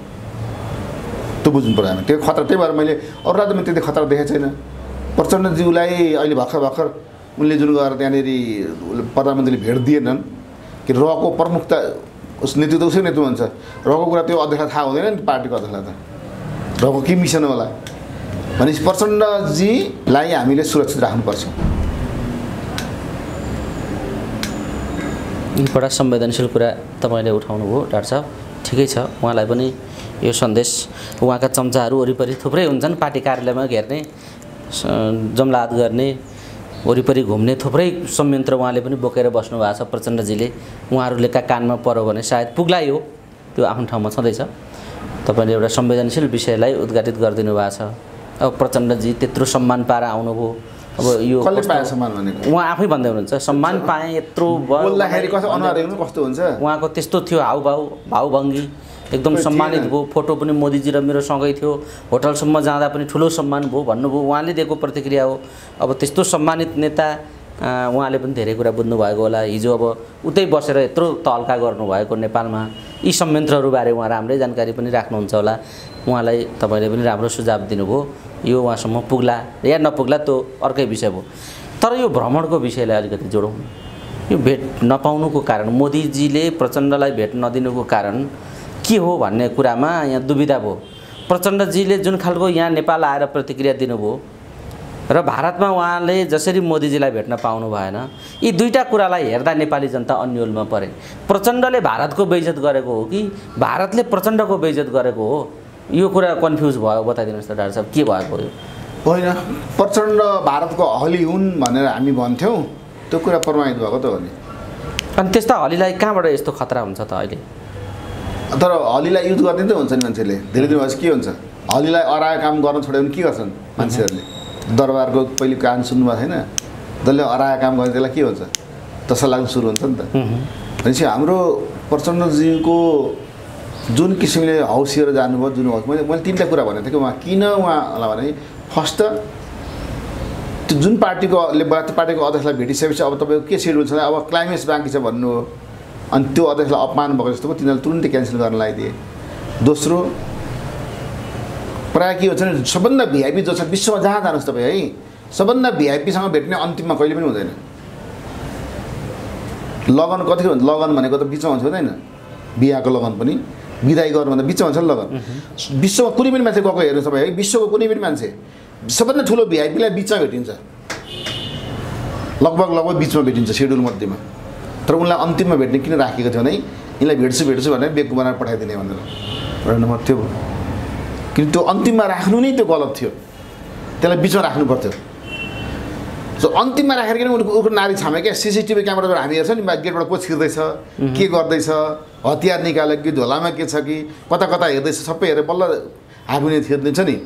त्यो बुझ्नु पर्यो हामी त्यो खतरा त्यही भएर मैले अरू राज्यमा त्यति खतरा देखेको छैन प्रचण्डज्यूलाई अहिले भर्खर भर्खर उनले जुन गरेर त्यहाँनिर प्रधानमन्त्रीले भेट दिएनन् कि रको प्रमुखता उस नेतृत्व उसै नेतृत्व हुन्छ रको कुरा त्यो अध्यक्षलाई थाहा हुँदैन नि पार्टीको अध्यक्षलाई त रको के मिसन होला भनेपछि प्रचण्डजीलाई हामीले सुरक्षित राख्नुपर्छ बडा संवेदनशील कुरा तपाईँले उठाउनु भयो डाक्टर साहब ठिकै छ उहाँलाई पनि यो सन्देश उहाँका चम्चाहरू वरिपरि थुप्रै हुन्छन् पार्टी कार्यालयमा घेर्ने जमलात गर्ने वरिपरि घुम्ने थुप्रै संयन्त्र उहाँले पनि बोकेर बस्नु भएको छ प्रचण्डजीले उहाँहरूले का कानमा पर्यो भने सायद पुग्ला यो त्यो आफ्नो ठाउँमा छँदैछ तपाईँले एउटा संवेदनशील विषयलाई उद्घाटित गरिदिनु भएको छ अब प्रचण्डजी त्यत्रो सम्मान पाएर आउनुभयो अब यो कसले पाए सम्मान भनेको उहाँ आफै भन्दै हुनुहुन्छ सम्मान पाएँ यत्रो बोल्दाखेरि कस्तो अनुहार हेर्नु कस्तो हुन्छ उहाँको त्यस्तो थियो हाउभाउ भावभङ्गी एकदम सम्मानित भयो फोटो पनि मोदीजी र मेरो सँगै थियो होटलसम्म जाँदा पनि ठुलो सम्मान भयो भन्नुभयो उहाँले दिएको प्रतिक्रिया हो अब त्यस्तो सम्मानित नेता उहाँले पनि धेरै कुरा बुझ्नुभएको होला हिजो अब उतै बसेर यत्रो तहल्का गर्नुभएको नेपालमा यी संयन्त्रहरूबारे उहाँ राम्रै जानकारी पनि राख्नुहुन्छ होला उहाँलाई तपाईँले पनि राम्रो सुझाव दिनुभयो यो उहाँसम्म पुग्ला या नपुग्ला त्यो अर्कै विषय भयो तर यो भ्रमणको विषयलाई अलिकति जोडौँ यो भेट नपाउनुको कारण मोदीजीले प्रचण्डलाई भेट नदिनुको कारण के हो भन्ने कुरामा यहाँ दुविधा भयो प्रचण्डजीले जुन खालको यहाँ नेपाल आएर प्रतिक्रिया दिनुभयो र भारतमा उहाँले जसरी मोदीजीलाई भेट्न पाउनु भएन यी दुईटा कुरालाई हेर्दा नेपाली जनता अन्यलमा परे प्रचण्डले भारतको बेइज्जत गरेको हो कि भारतले प्रचण्डको बेइज्जत गरेको हो यो कुरा कन्फ्युज भयो बताइदिनुहोस् त डाक्टर साहब के भएको हो होइन प्रचण्ड भारतको हली हुन् भनेर हामी भन्थ्यौँ त्यो कुरा प्रमाणित भएको त हो नि अनि त्यस्ता हलीलाई कहाँबाट यस्तो खतरा हुन्छ त अहिले तर हलीलाई युज गर्ने त हुन्छ नि मान्छेले धेरै दिन भएपछि के हुन्छ हलीलाई अरायो काम गर्न छोड्यो भने के गर्छन् मान्छेहरूले दरबारको पहिले कान सुन्नुभएको छैन जसले अरायो काम गर्ने त्यसलाई के हुन्छ तसा लाग्नु सुरु हुन्छ नि त भनेपछि हाम्रो प्रचण्डजीको जुन किसिमले हौसिएर जानुभयो जुन हौस मैले मैले तिनवटा कुरा भनेको थिएँ कि उहाँ किन उहाँलाई भने फर्स्ट त्यो जुन पार्टीको पार्टीको अध्यक्षलाई भेटिसकेपछि अब तपाईँको के सेड्युल छ अब क्लाइमेक्स बाँकी छ भन्नु हो अनि त्यो अध्यक्षलाई अपमान भएको जस्तो तिनीहरूले तुरुन्तै क्यान्सल गर्न लगाइदिए दोस्रो प्रायः के हुन्छ भने सबभन्दा भिआइपी जो छ विश्वमा जहाँ जानुहोस् तपाईँ है सबभन्दा भिआइपीसँग भेट्ने अन्तिममा कहिले पनि हुँदैन। लगन कतिको हुन्छ लगन भनेको त बिचमा हुन्छ हुँदैन बिहाको लगन पनि विदाई गर्नुभन्दा बिचमा हुन्छ नि लगन। विश्वमा कुनै पनि मान्छे गएको हेर्नु तपाईँ है विश्वको कुनै पनि मान्छे सबभन्दा ठुलो भिआइपीलाई बिचमा भेटिन्छ लगभग लगभग बिचमा भेटिन्छ सेड्युल मध्येमा। तर उनलाई अन्तिममा भेट्ने किन राखेको थियो भने यिनलाई भेट्छु भेट्छु भनेर बेगको बनाएर पठाइदिने भनेर एउटा नम्बर थियो। किन त्यो अन्तिममा राख्नु नै त्यो गलत थियो त्यसलाई बिचमा राख्नु पर्थ्यो। सो अन्तिममा राखेर किन उनको उनको नारी छामे क्या सिसिटिभी क्यामेराबाट हामी हेर्छ नि गेटबाट को छिर्दैछ के गर्दैछ हतियार निकाल्यो कि झोलामा के छ कि कता कता हेर्दैछ सबै हेरेर बल्ल आगुने थिर्दिन्छ नि।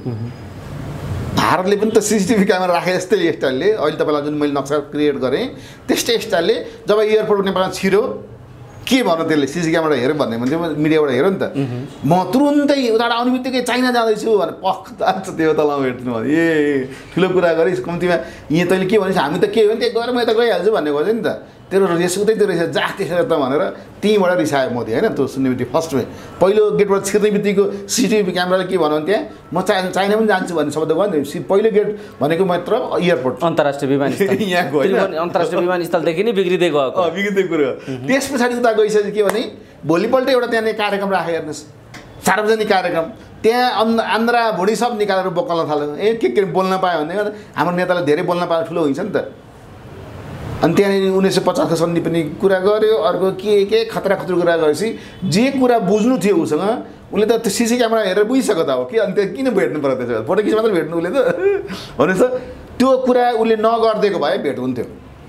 भारतले पनि त सिसिटिभी क्यामेरा राखे जस्तै स्टाइलले अहिले तपाईँलाई जुन मैले नक्सा क्रिएट गरेँ त्यस्तै स्टाइलले जब एयरपोर्ट नेपालमा छिर्यो के भन्नु त्यसले सिसी क्यामेरा हेऱ्यो भन्ने भन्थ्यो मिडियाबाट हेऱ्यो नि त म तुरुन्तै उताबाट आउने बित्तिकै चाइना जाँदैछु भनेर पख जान्छ त्यो तलमा भेट्नु भने ए ठुलो कुरा गरिस् कम्तीमा यहाँ तैँले के भनेपछि हामी त के हो नि त्यो गएर म यता गइहाल्छु भन्ने गर्थ्यो नि त तेरो रेस उतै त्यो रहेछ जा त्यसरी त भनेर त्यहीँबाट रिसायो मोदी होइन त्यो सुन्ने बित्तिकै फर्स्टमै पहिलो गेटबाट छिर्ने बित्तिको सिसिटिभी क्यामेराले के भन्यो भने त्यहाँ म चाइना चाइना पनि जान्छु भन्ने शब्द गयो नि पहिलो गेट भनेको मात्र एयरपोर्ट अन्तर्राष्ट्रिय विमानस्थल यहाँ गयो अन्तर्राष्ट्रिय विमानस्थलदेखि नै बिग्रिँदै गएको बिग्रिँदै कुरो त्यस पछाडि उता गइसकेपछि के भने भोलिपल्ट एउटा त्यहाँनिर कार्यक्रम राखे हेर्नुहोस् सार्वजनिक कार्यक्रम त्यहाँ अन् आन्द्रा भुँडी सब निकालेर बोक्न थाल्यो ए के के बोल्न पायो भने हाम्रो नेताले धेरै बोल्न पायो ठुलो हुन्छ नि त। अनि त्यहाँनिर उन्नाइस सय पचासको सन्धि पनि कुरा गर्यो अर्को के के खतरा खतरा कुरा गरेपछि जे कुरा बुझ्नु थियो उसँग उसले त त्यो सिसी क्यामेरा हेरेर बुझिसक्यो त हो कि अनि त्यो किन भेट्नु पर्यो त्यसो फोटो खिच मात्र भेट्नु उसले त भनेपछि त्यो कुरा उसले नगरिदिएको भए भेट हुन्थ्यो।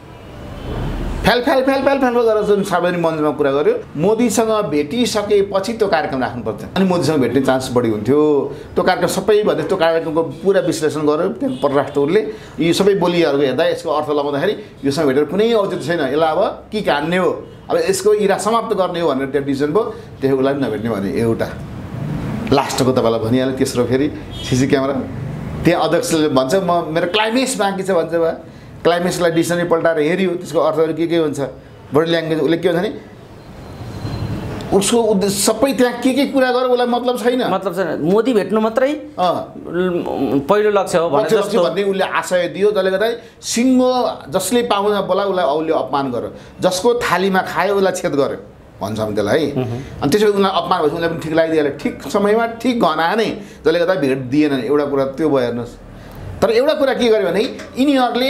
फ्याल फ्याल फ्याल फ्याल फ्याल गरेर जुन सार्वजनिक मञ्चमा कुरा गर्यो मोदीसँग भेटिसकेपछि त्यो कार्यक्रम राख्नु पर्थ्यो अनि मोदीसँग भेट्ने चान्स बढी हुन्थ्यो। त्यो कार्यक्रम सबैभन्दा त्यो कार्यक्रमको पुरा विश्लेषण गर्यो त्यहाँ परराष्ट्रहरूले यी सबै बोलीहरूको हेर्दा यसको अर्थ लगाउँदाखेरि योसँग भेटेर कुनै औचित्य छैन यसलाई अब के हान्ने हो अब यसको इरा समाप्त गर्ने हो भनेर त्यहाँ डिसिजन भयो त्यसको लागि नभेट्ने भने एउटा लास्टको तपाईँलाई भनिहालेँ। तेस्रो फेरि सिसी क्यामेरा त्यहाँ अध्यक्षले भन्छ म मेरो क्लाइमेक्स बाँकी छ भन्छ बा क्लाइमेक्सलाई डिक्सनरी पल्टाएर हेऱ्यो त्यसको अर्थहरू के के हुन्छ बडी ल्याङ्ग्वेज उसले के भन्छ भने उसको उद्देश्य सबै त्यहाँ के के कुरा गर्यो उसलाई मतलब छैन मतलब छैन मोदी भेट्नु मात्रै पहिलो लक्ष्य हो भन्ने भन्ने उसले आशय दियो जसले गर्दा सिङ्गो जसले पाउन बोला उसलाई औले अपमान गर्यो जसको थालीमा खायो उसलाई छेद गर्यो भन्छ हामी त्यसलाई है। अनि त्यसो उनीलाई अपमान भएपछि उसलाई पनि ठिक लगाइदियो ठिक समयमा ठिक घना नै जसले गर्दा भेट दिएन एउटा कुरा त्यो भयो हेर्नुहोस्। तर एउटा कुरा के गर्यो भने यिनीहरूले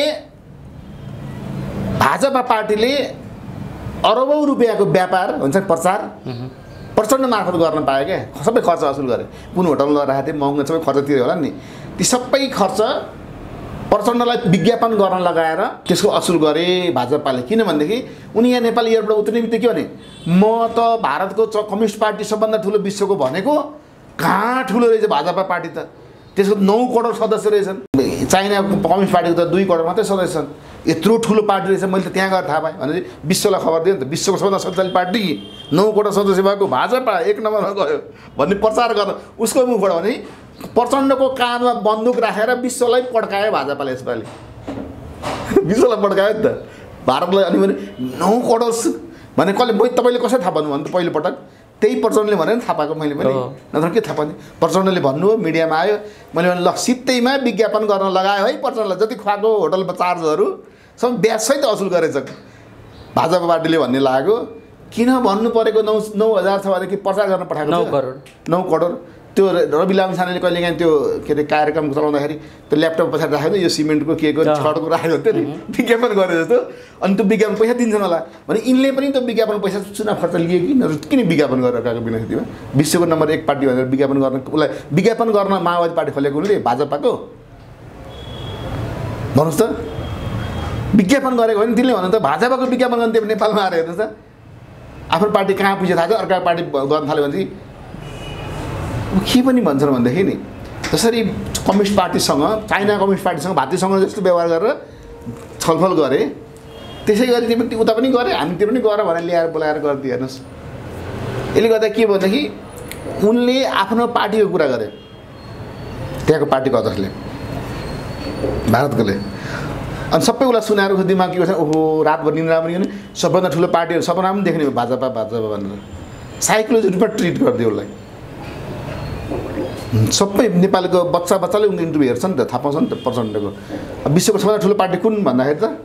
भाजपा पार्टीले अरबौँ रुपियाँको व्यापार हुन्छ प्रचार प्रचण्ड मार्फत गर्न पायो क्या सबै खर्च असुल गरे कुन होटलमा राखेको थिएँ महँगो सबै खर्च तिर्यो होला नि ती सबै खर्च प्रचण्डलाई विज्ञापन गर्न लगाएर त्यसको असुल गरे भाजपाले। किनभनेदेखि उनी यहाँ नेपाल एयरपोर्ट उत्रने बित्तिकै के भने म त भारतको कम्युनिस्ट पार्टी सबभन्दा ठुलो विश्वको भनेको कहाँ ठुलो रहेछ भाजपा पार्टी त त्यसको नौ करोड सदस्य रहेछन् चाइना कम्युनिस्ट पार्टीको त दुई करोड मात्रै सदस्य छन् यत्रो ठुलो पार्टी रहेछ मैले त त्यहाँ गएर थाहा पाएँ भने विश्वलाई खबर दिएँ नि त विश्वको सबभन्दा शक्तिशाली पार्टी नौ करोड सदस्य भएको भाजपा एक नम्बरमा गयो भन्ने प्रचार गर्न उसको मुखबाट भने प्रचण्डको काँधमा बन्दुक राखेर विश्वलाई पड्कायो भाजपाले यसपालि विश्वलाई पड्कायो नि त भारतलाई। अनि भने नौ करोड भने कसले मै तपाईँले कसरी थाहा पाउनु भन्नु पहिलोपटक त्यही प्रचण्डले भनेर थाहा पाएको मैले पनि नत्र के थाहा पाउने प्रचण्डले भन्नु हो मिडियामा आयो मैले भने ल सित्तैमा विज्ञापन गर्न लगायो है प्रचण्डलाई जति खुवाएको होटलमा चार्जहरू सब ब्याजसहित असुल गरेछ भाजपा पार्टीले भन्ने लाग्यो। किन भन्नु परेको नौ नौ हजार छ भनेदेखि प्रचार गर्न पठाएको नौ करोड नौ करोड त्यो रवि लामिछानेले कहिलेकाहीँ त्यो के अरे कार्यक्रम चलाउँदाखेरि त्यो ल्यापटप पछाडि राखेको यो सिमेन्टको के को छडको राखेको थियो नि विज्ञापन गरे जस्तो अनि त्यो विज्ञापन पैसा दिन्छन् होला भने यिनले पनि त्यो विज्ञापन पैसा चुनाव खर्च लिए कि किन विज्ञापन गरेर गएको बिना खेतीमा विश्वको नम्बर एक पार्टी भनेर विज्ञापन गर्न उसलाई विज्ञापन गर्न माओवादी पार्टी खोलेको उसले भाजपाको भन्नुहोस् त विज्ञापन गरेको भने तिनले भन्नु त भाजपाको विज्ञापन गर्ने त्यो नेपालमा आएर हेर्नुहोस् त आफ्नो पार्टी कहाँ पुग्यो थाहा छ अर्का पार्टी गर्न थाल्यो भने के पनि भन्छन् भनेदेखि नि जसरी कम्युनिस्ट पार्टीसँग चाइना कम्युनिस्ट पार्टीसँग भारतीयसँग जस्तो व्यवहार गरेर छलफल गरे त्यसै गरी त्यो पनि उता पनि गरे हामी त्यो पनि गर भनेर ल्याएर बोलाएर गरिदियो हेर्नुहोस्। यसले गर्दा के भनेदेखि उनले आफ्नो पार्टीको कुरा गरे त्यहाँको पार्टीको अध्यक्षले भारतकोले अनि सबै उसलाई सुनाएर उसको दिमाग के गर्छ ओहो रातभर निन्द्रा पनि गर्ने सबभन्दा ठुलो पार्टीहरू सपना पनि देख्ने भाजपा भाजपा भनेर साइकोलोजी रूपमा ट्रिट गरिदियो उसलाई सबै नेपालको बच्चा बच्चाले उनको इन्टरभ्यू हेर्छ नि त थाहा पाउँछ नि त प्रचण्डको विश्वको सबैभन्दा ठुलो पार्टी कुन भन्दाखेरि त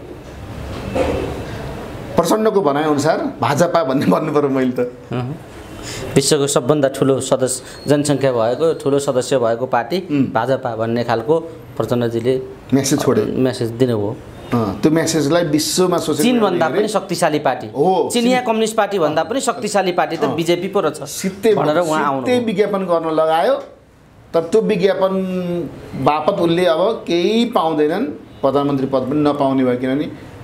प्रचण्डको भनाइअनुसार भाजपा भन्ने भन्नु पर्यो मैले त विश्वको सबभन्दा ठुलो सदस्य जनसङ्ख्या भएको ठुलो सदस्य भएको पार्टी भाजपा भन्ने खालको प्रचण्डजीले मेसेज छोडे मेसेज दिनुभयो त्यो मेसेजलाई विश्वमा सोचे चीन भन्दा पनि शक्तिशाली पार्टी हो चिनिया कम्युनिस्ट पार्टी भन्दा पनि शक्तिशाली पार्टी त बिजेपी पो रहेछ सित्तै भनेर उहाँ आउनु सित्तै विज्ञापन गर्न लगायो तर त्यो विज्ञापन बापत उसले अब केही पाउँदैनन् प्रधानमन्त्री पद पनि नपाउने भयो किनभने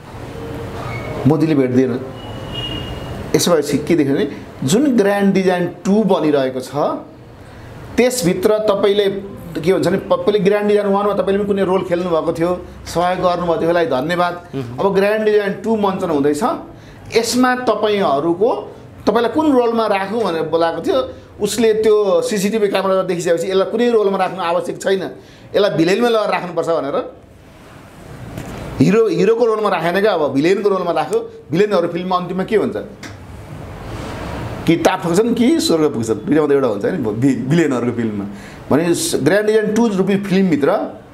मोदीले भेट्दैन यसो भएपछि के देख्यो भने जुन ग्रान्ड डिजाइन टू बनिरहेको छ त्यसभित्र तपाईँले के भन्छ भने पहिले ग्रान्ड डिजाइन वानमा तपाईँले पनि कुनै रोल खेल्नु भएको थियो सहयोग गर्नुभएको थियो त्यसलाई धन्यवाद अब ग्रान्ड डिजाइन टू मञ्चन हुँदैछ यसमा तपाईँहरूको तपाईँलाई कुन रोलमा राखौँ भनेर बोलाएको थियो उसले त्यो सिसिटिभी क्यामेराबाट देखिसकेपछि यसलाई कुनै रोलमा राख्नु आवश्यक छैन यसलाई भिलेनमा लगाएर राख्नुपर्छ भनेर हिरो हिरोको रोलमा राखेन क्या अब भिलेनको रोलमा राख्यो भिलेनहरू फिल्ममा अन्तिममा के हुन्छ कि ताप पुग्छन् कि स्वर्ग पुग्छन् दुईवटा एउटा हुन्छ नि भिलेनहरूको फिल्ममा भने ग्रान्ड डिजाइन टू रुपी फिल्मभित्र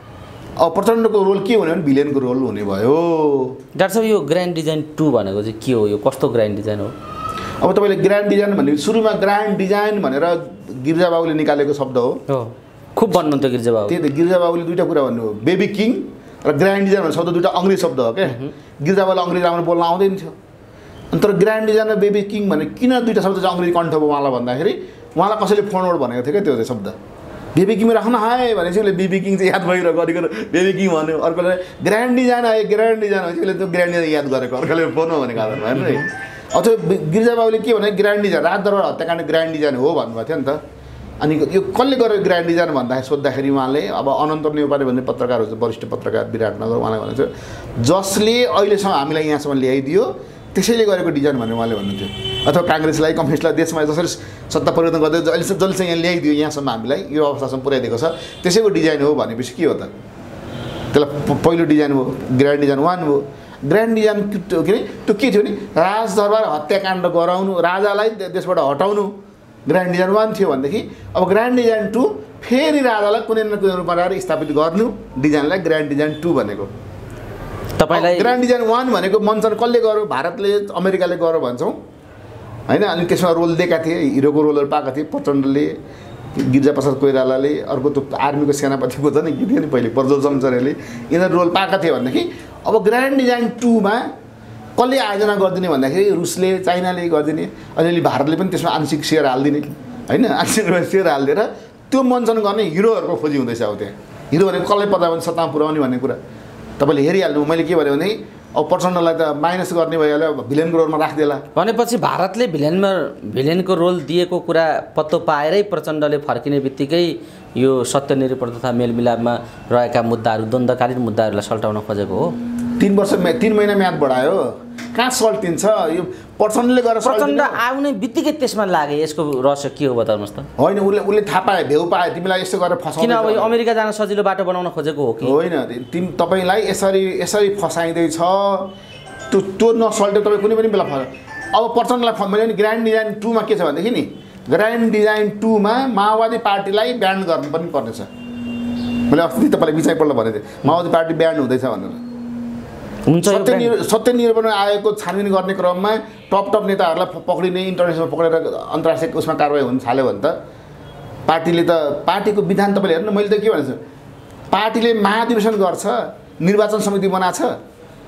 अब प्रचण्डको रोल के हुने भने भिलेनको रोल हुने भयो डाक्टर साहब यो ग्रान्ड डिजाइन टू भनेको चाहिँ के हो यो कस्तो ग्रान्ड डिजाइन हो अब तपाईँले ग्रान्ड डिजाइन भने सुरुमा ग्रान्ड डिजाइन भनेर गिरिजाबाबुले निकालेको शब्द हो खुब भन्नुहुन्थ्यो गिरिजाबाबु त्यही त गिरिजाबाबुले दुईवटा कुरा भन्नुभयो बेबी किङ र ग्रान्ड डिजाइन भन्ने शब्द दुईवटा अङ्ग्रेजी शब्द हो क्या गिरिजाबाबुले अङ्ग्रेजी राम्रो बोल्न आउँदैन थियो अनि तर ग्रान्ड डिजाइन र बेबी किङ भने किन दुईवटा शब्द चाहिँ अङ्ग्रेजी कण्ठ भयो उहाँलाई भन्दाखेरि उहाँलाई कसैले फोनबाट भनेको थियो क्या त्यो चाहिँ शब्द बेबी किङ राख्न हाए भनेपछि उसले बेबी किङ चाहिँ याद भइरहेको अलिकति बेबी किङ भन्यो अर्कोले ग्रान्ड डिजाइन आयो ग्रान्ड डिजाइन भनेपछि उसले त्यो ग्रान्ड डिजाइन याद गरेको अर्कोले फोनमा भनेको आधारमा हेर्नु है अथवा गिरिजाबाबुले के भने ग्रान्ड डिजाइन राजदरबार हत्याकाण्ड ग्रान्ड डिजाइन हो भन्नुभएको थियो नि त अनि यो कसले गरेको ग्रान्ड डिजाइन भन्दाखेरि सोद्धाखेरि उहाँले अब अनन्त नेउपाने भन्ने पत्रकार हुन्छ वरिष्ठ पत्रकार विराटनगर उहाँलाई भन्नुहुन्छ जसले अहिलेसम्म हामीलाई यहाँसम्म ल्याइदियो त्यसैले गरेको डिजाइन भनेर उहाँले भन्नुहुन्थ्यो अथवा काङ्ग्रेसलाई कम्युनिस्टलाई देशमा जसरी सत्ता परिवर्तन गर्दै अहिलेसम्म जसले यहाँ ल्याइदियो यहाँसम्म हामीलाई यो अवस्थासम्म पुर्याइदिएको छ त्यसैको डिजाइन हो भनेपछि के हो त त्यसलाई पहिलो डिजाइन हो ग्रान्ड डिजाइन वान हो ग्रान्ड डिजाइन के अरे त्यो के थियो भने राजदरबार हत्याकाण्ड गराउनु राजालाई देशबाट हटाउनु ग्रान्ड डिजाइन वान थियो भनेदेखि अब ग्रान्ड डिजाइन टू फेरि राजालाई कुनै न कुनै रूपमा ल्याएर स्थापित गर्नु डिजाइनलाई ग्रान्ड डिजाइन टू भनेको तपाईँलाई ग्रान्ड डिजाइन वान भनेको मञ्चन कसले गर्यो भारतले अमेरिकाले गर्यो भन्छौँ होइन अनि त्यसमा रोल दिएका थिए हिरोको रोलहरू पाएका थिए प्रचण्डले गिरिजाप्रसाद कोइरालाले अर्को त्यो आर्मीको सेनापतिको छ नि गीत थियो नि पहिले प्रज्वल शमशेरले यिनीहरू रोल पाएका थिए भनेदेखि अब ग्रान्ड डिजाइन टूमा कसले आयोजना गरिदिने भन्दाखेरि रुसले चाइनाले गरिदिने अलिअलि भारतले पनि त्यसमा आंशिक सेयर हालिदिने होइन आंशिक सेयर हालिदिएर त्यो मञ्चन गर्ने हिरोहरूको खोजी हुँदैछ अब त्यहाँ हिरो भनेको कसलाई पता भने सत्तामा पुऱ्याउने भन्ने कुरा तपाईँले हेरिहाल्नु मैले के भने भने अब प्रचण्डलाई त माइनस गर्ने भइहाल्यो भिलेनको रोलमा राखिदिएला भनेपछि भारतले भिलेनमा भिलेनको रोल दिएको कुरा पत्तो पाएरै प्रचण्डले फर्किने बित्तिकै यो सत्यनिरूपण तथा मेलमिलापमा रहेका मुद्दाहरू द्वन्द्वकालीन मुद्दाहरूलाई सल्टाउन खोजेको हो तीन वर्ष म्या तीन महिना म्याद बढायो कहाँ सल्टिन्छ यो प्रचण्डले गरेर प्रचण्ड आउने बित्तिकै त्यसमा लागे यसको रहस्य के हो बताउनुहोस् त होइन उसले उसले थाहा पाए भ्यू पाए तिमीलाई यस्तो गरेर फसाउँछ किन अब यो अमेरिका जान सजिलो बाटो बनाउन खोजेको हो कि होइन तिमी तपाईँलाई यसरी यसरी फसाइँदैछ त्यो त्यो नसल्ट्यो तपाईँ कुनै पनि बेला फस अब प्रचण्डलाई मैले नि ग्रान्ड डिजाइन टूमा के छ भनेदेखि नि ग्रान्ड डिजाइन टूमा माओवादी पार्टीलाई ब्यान गर्नु पनि पर्नेछ मैले अस्ति तपाईँलाई विचारपल्ट भनेको थिएँ माओवादी पार्टी ब्यान हुँदैछ भनेर हुन्छ सत्य सत्यनिरूपण आयोगको छानबिन गर्ने क्रममा टप टप नेताहरूलाई पक्रिने इन्टरनेसनल पक्रेर अन्तर्राष्ट्रिय उसमा कारवाही हुन थाल्यो भने त पार्टीले त पार्टीको विधान तपाईँले हेर्नु मैले त के भनेको छु पार्टीले महाधिवेशन गर्छ निर्वाचन समिति बनाएको छ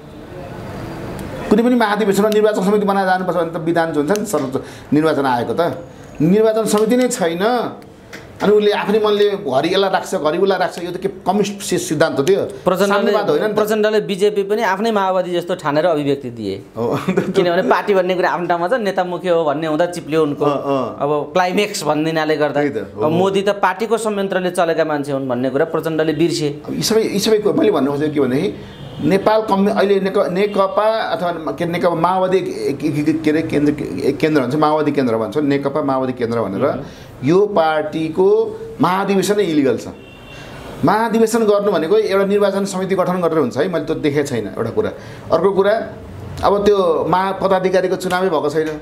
कुनै पनि महाधिवेशनमा निर्वाचन समिति बनाएर जानुपर्छ भने त विधान हुन्छ नि सर्वोच्च निर्वाचन आयोगको त निर्वाचन समिति नै छैन अनि उसले आफ्नै मनले घरि यसलाई राख्छ घरि उसलाई राख्छ यो त के कम्युनिस्ट सिद्धान्त हो त्यो साम्यवाद होइन नि प्रचण्डले बिजेपी पनि आफ्नै माओवादी जस्तो ठानेर अभिव्यक्ति दिए किनभने पार्टी भन्ने कुरा आफ्नो ठाउँमा छ नेता मुख्य हो भन्ने हुँदा चिप्लियो उनको अब क्लाइमेक्स भनिदिनाले गर्दा मोदी त पार्टीको संयन्त्रले चलेका मान्छे हुन् भन्ने कुरा प्रचण्डले बिर्से यी सबै यी सबैको मैले भन्नु खोजेको के भनेदेखि नेपाल कम्यु अहिले नेकपा अथवा के नेकपा माओवादी के अरे केन्द्र केन्द्र भन्छ माओवादी केन्द्र भन्छ नेकपा माओवादी केन्द्र भनेर यो पार्टीको महाधिवेशन नै इलिगल छ महाधिवेशन गर्नु भनेको एउटा निर्वाचन समिति गठन गरेर हुन्छ है मैले त्यो देखेको छैन एउटा कुरा अर्को कुरा अब त्यो महा पदाधिकारीको चुनावै भएको छैन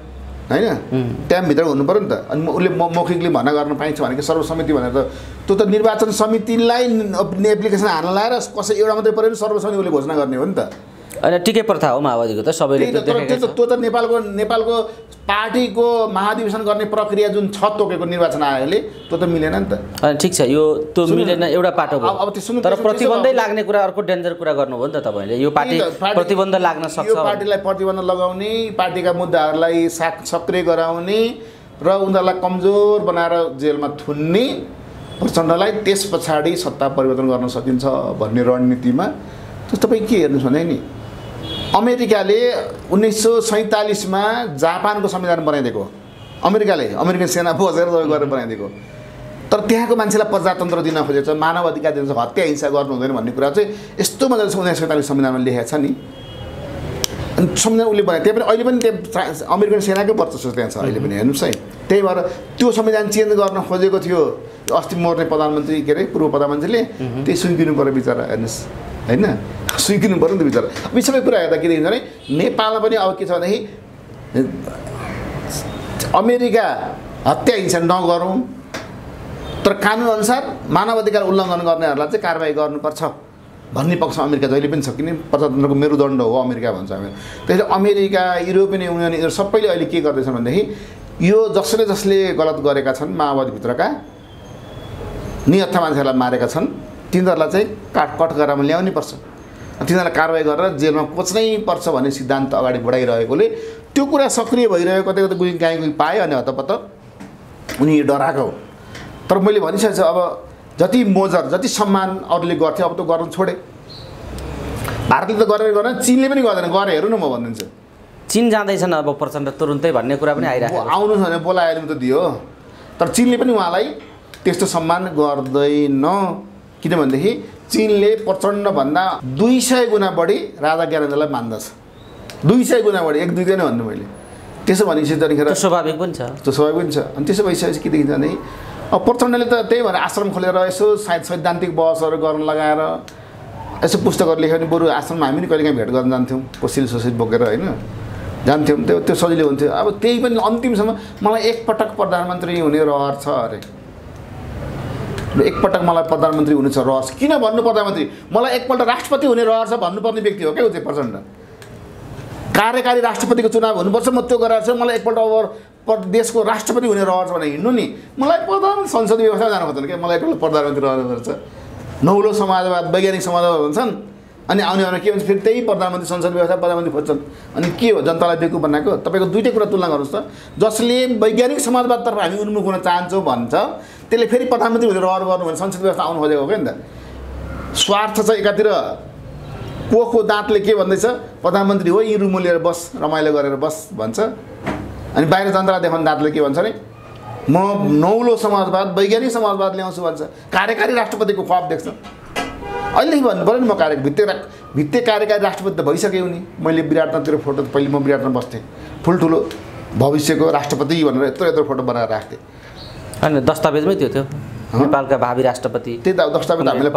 होइन टाइमभित्र हुनु पऱ्यो नि त अनि उसले मौखिकले भर्ना गर्न पाइन्छ भनेको सर्वसम्मति भनेर त त्यो त निर्वाचन समितिलाई एप्लिकेसन हाल्न लाएर कसै एउटा मात्रै पऱ्यो भने सर्वसम्मति उसले घोषणा गर्ने हो नि त होइन टिकै प्रथा हो माओवादीको त सबैले त्यो त त्यो त नेपालको नेपालको पार्टीको महाधिवेशन गर्ने प्रक्रिया जुन छ तोकेको निर्वाचन आयोगले त्यो त मिलेन नि त होइन ठिक छ यो त्यो मिलेन एउटा पाटो भयो अब त्यो सुन्नु तर प्रतिबन्धै लाग्ने कुरा अर्को डेन्जर कुरा गर्नुभयो नि त तपाईँले यो पार्टी प्रतिबन्ध लाग्न सक्छ यो पार्टीलाई प्रतिबन्ध लगाउने पार्टीका मुद्दाहरूलाई सक्रिय गराउने र उनीहरूलाई कमजोर बनाएर जेलमा थुन्ने प्रचण्डलाई त्यस पछाडि सत्ता परिवर्तन गर्न सकिन्छ भन्ने रणनीतिमा त्यो तपाईँ के हेर्नुहोस् भने नि अमेरिकाले उन्नाइस सौ सैँतालिसमा जापानको संविधान बनाइदिएको अमेरिकाले अमेरिकन सेना बसेर गरेर बनाइदिएको तर त्यहाँको मान्छेलाई प्रजातन्त्र दिन खोजेको छ मानव अधिकार दिन हत्या हिंसा गर्नु हुँदैन भन्ने कुरा चाहिँ यस्तो मजाले उन्नाइस सय सैँतालिस संविधानमा लेखेको छ नि अनि संविधान उसले बनाए त्यही पनि अहिले पनि त्यहाँ अमेरिकन सेनाकै वर्चस्व त्यहाँ छ अहिले पनि हेर्नुहोस् है त्यही भएर त्यो संविधान चेन्ज गर्न खोजेको थियो अस्ति मर्ने प्रधानमन्त्री के अरे पूर्व प्रधानमन्त्रीले त्यही सुइकिनु पर्यो बिचरा हेर्नुहोस् होइन सुइकिनु पऱ्यो नि त बिचरा अब यी सबै कुरा हेर्दा के देखिन्छ भने नेपालमा पनि अब के छ भनेदेखि अमेरिका हत्या हिंसा नगरौँ तर कानुनअनुसार मानव अधिकार उल्लङ्घन गर्नेहरूलाई चाहिँ कारबाही गर्नुपर्छ भन्ने पक्षमा अमेरिका जहिले पनि छ किन प्रजातन्त्रको मेरुदण्ड हो अमेरिका भन्छ हामी त्यसले अमेरिका युरोपियन युनियन यिनीहरू सबैले अहिले के गर्दैछन् भनेदेखि यो जसले जसले गलत गरेका छन् माओवादीभित्रका निहत्था मान्छेहरूलाई मारेका छन् तिनीहरूलाई चाहिँ काट कटघरामा ल्याउनै पर्छ तिनीहरूलाई कारवाही गरेर जेलमा कोच्नै पर्छ भन्ने सिद्धान्त अगाडि बढाइरहेकोले त्यो कुरा सक्रिय भइरहेको कतै कतै गुई गाई गुई पायो अनि हतपत उनी डराएको हो तर मैले भनिसकेको छु अब जति मोजर जति सम्मान अरूले गर्थे अब त गर्न छोडे भारतले त गरेर गर्न चीनले पनि गर्दैन गरे हेर्नु न म भनिदिन्छु चीन जाँदैछन् अब प्रचण्ड तुरुन्तै भन्ने कुरा पनि आइरहेको आउनुहोस् भने बोलाएर त दियो तर चीनले पनि उहाँलाई त्यस्तो सम्मान गर्दैन किनभनेदेखि चीनले प्रचण्डभन्दा दुई सय गुणा बढी राजा ज्ञानेन्द्रलाई मान्दछ दुई सय गुणा बढी एक दुई नै भन्नु मैले त्यसो भनेपछि त्यतिखेर स्वाभाविक पनि छ त्यो स्वाभाविक पनि छ अनि त्यसो भइसकेपछि के देखिन्छ भने अब प्रचण्डले त त्यही भएर आश्रम खोलेर यसो सायद सैद्धान्तिक बहसहरू गर्न लगाएर यसो पुस्तकहरू लेख्यो भने बरु आश्रममा हामी पनि कहिले काहीँ भेट गर्न जान्थ्यौँ कोसिल सोसिल बोकेर होइन जान्थ्यौँ त्यो त्यो सजिलो हुन्थ्यो अब त्यही पनि अन्तिमसम्म मलाई एकपटक प्रधानमन्त्री हुने रहर छ अरे एकपटक मलाई प्रधानमन्त्री हुनु छ रहर किन भन्नु प्रधानमन्त्री मलाई एकपल्ट राष्ट्रपति हुने रहर छ भन्नुपर्ने व्यक्ति हो क्या ऊ चाहिँ प्रचण्ड कार्यकारी राष्ट्रपतिको चुनाव हुनुपर्छ म त्यो गराएर छु मलाई एकपल्ट अब देशको राष्ट्रपति हुने रहर छ भने हिँड्नु नि मलाई प्रधान संसदीय व्यवस्था जानु पर्दैन क्या मलाई एकपल्ट प्रधानमन्त्री रहनुपर्छ नौलो समाजवाद वैज्ञानिक समाजवाद भन्छन् अनि आउने आउने के भन्छ फेरि त्यही प्रधानमन्त्री संसद व्यवस्था प्रधानमन्त्री खोज्छन् अनि के हो जनतालाई बेकुफ बनाएको तपाईँको दुईटै कुरा तुलना गर्नुहोस् त जसले वैज्ञानिक समाजवादतर्फ हामी उन्मुख हुन चाहन्छौँ भन्छ त्यसले फेरि प्रधानमन्त्री हुने रहर गर्नु भने संसद व्यवस्था आउनु खोजेको हो क्या नि त स्वार्थ छ एकातिर कोखको दाँतले के भन्दैछ प्रधानमन्त्री हो यी रुमो लिएर बस रमाइलो गरेर बस भन्छ अनि बाहिर जनतालाई देखाउने दाँतले के भन्छ अरे म नौलो समाजवाद वैज्ञानिक समाजवाद ल्याउँछु भन्छ कार्यकारी राष्ट्रपतिको ख्वाब देख्छ अहिले भन्नु पऱ्यो नि म कार्य भित्ते भित्ते कार्यकारी राष्ट्रपति त भइसक्यो नि मैले विराटनगर फोटो पहिले म विराटमा बस्थेँ ठुल्ठुलो भविष्यको राष्ट्रपति भनेर यत्रो यत्रो फोटो बनाएर राख्थेँ होइन दस्तावेजमै त्यो थियो नेपालका भावी राष्ट्रपति त्यही त दस्तावेज हामीले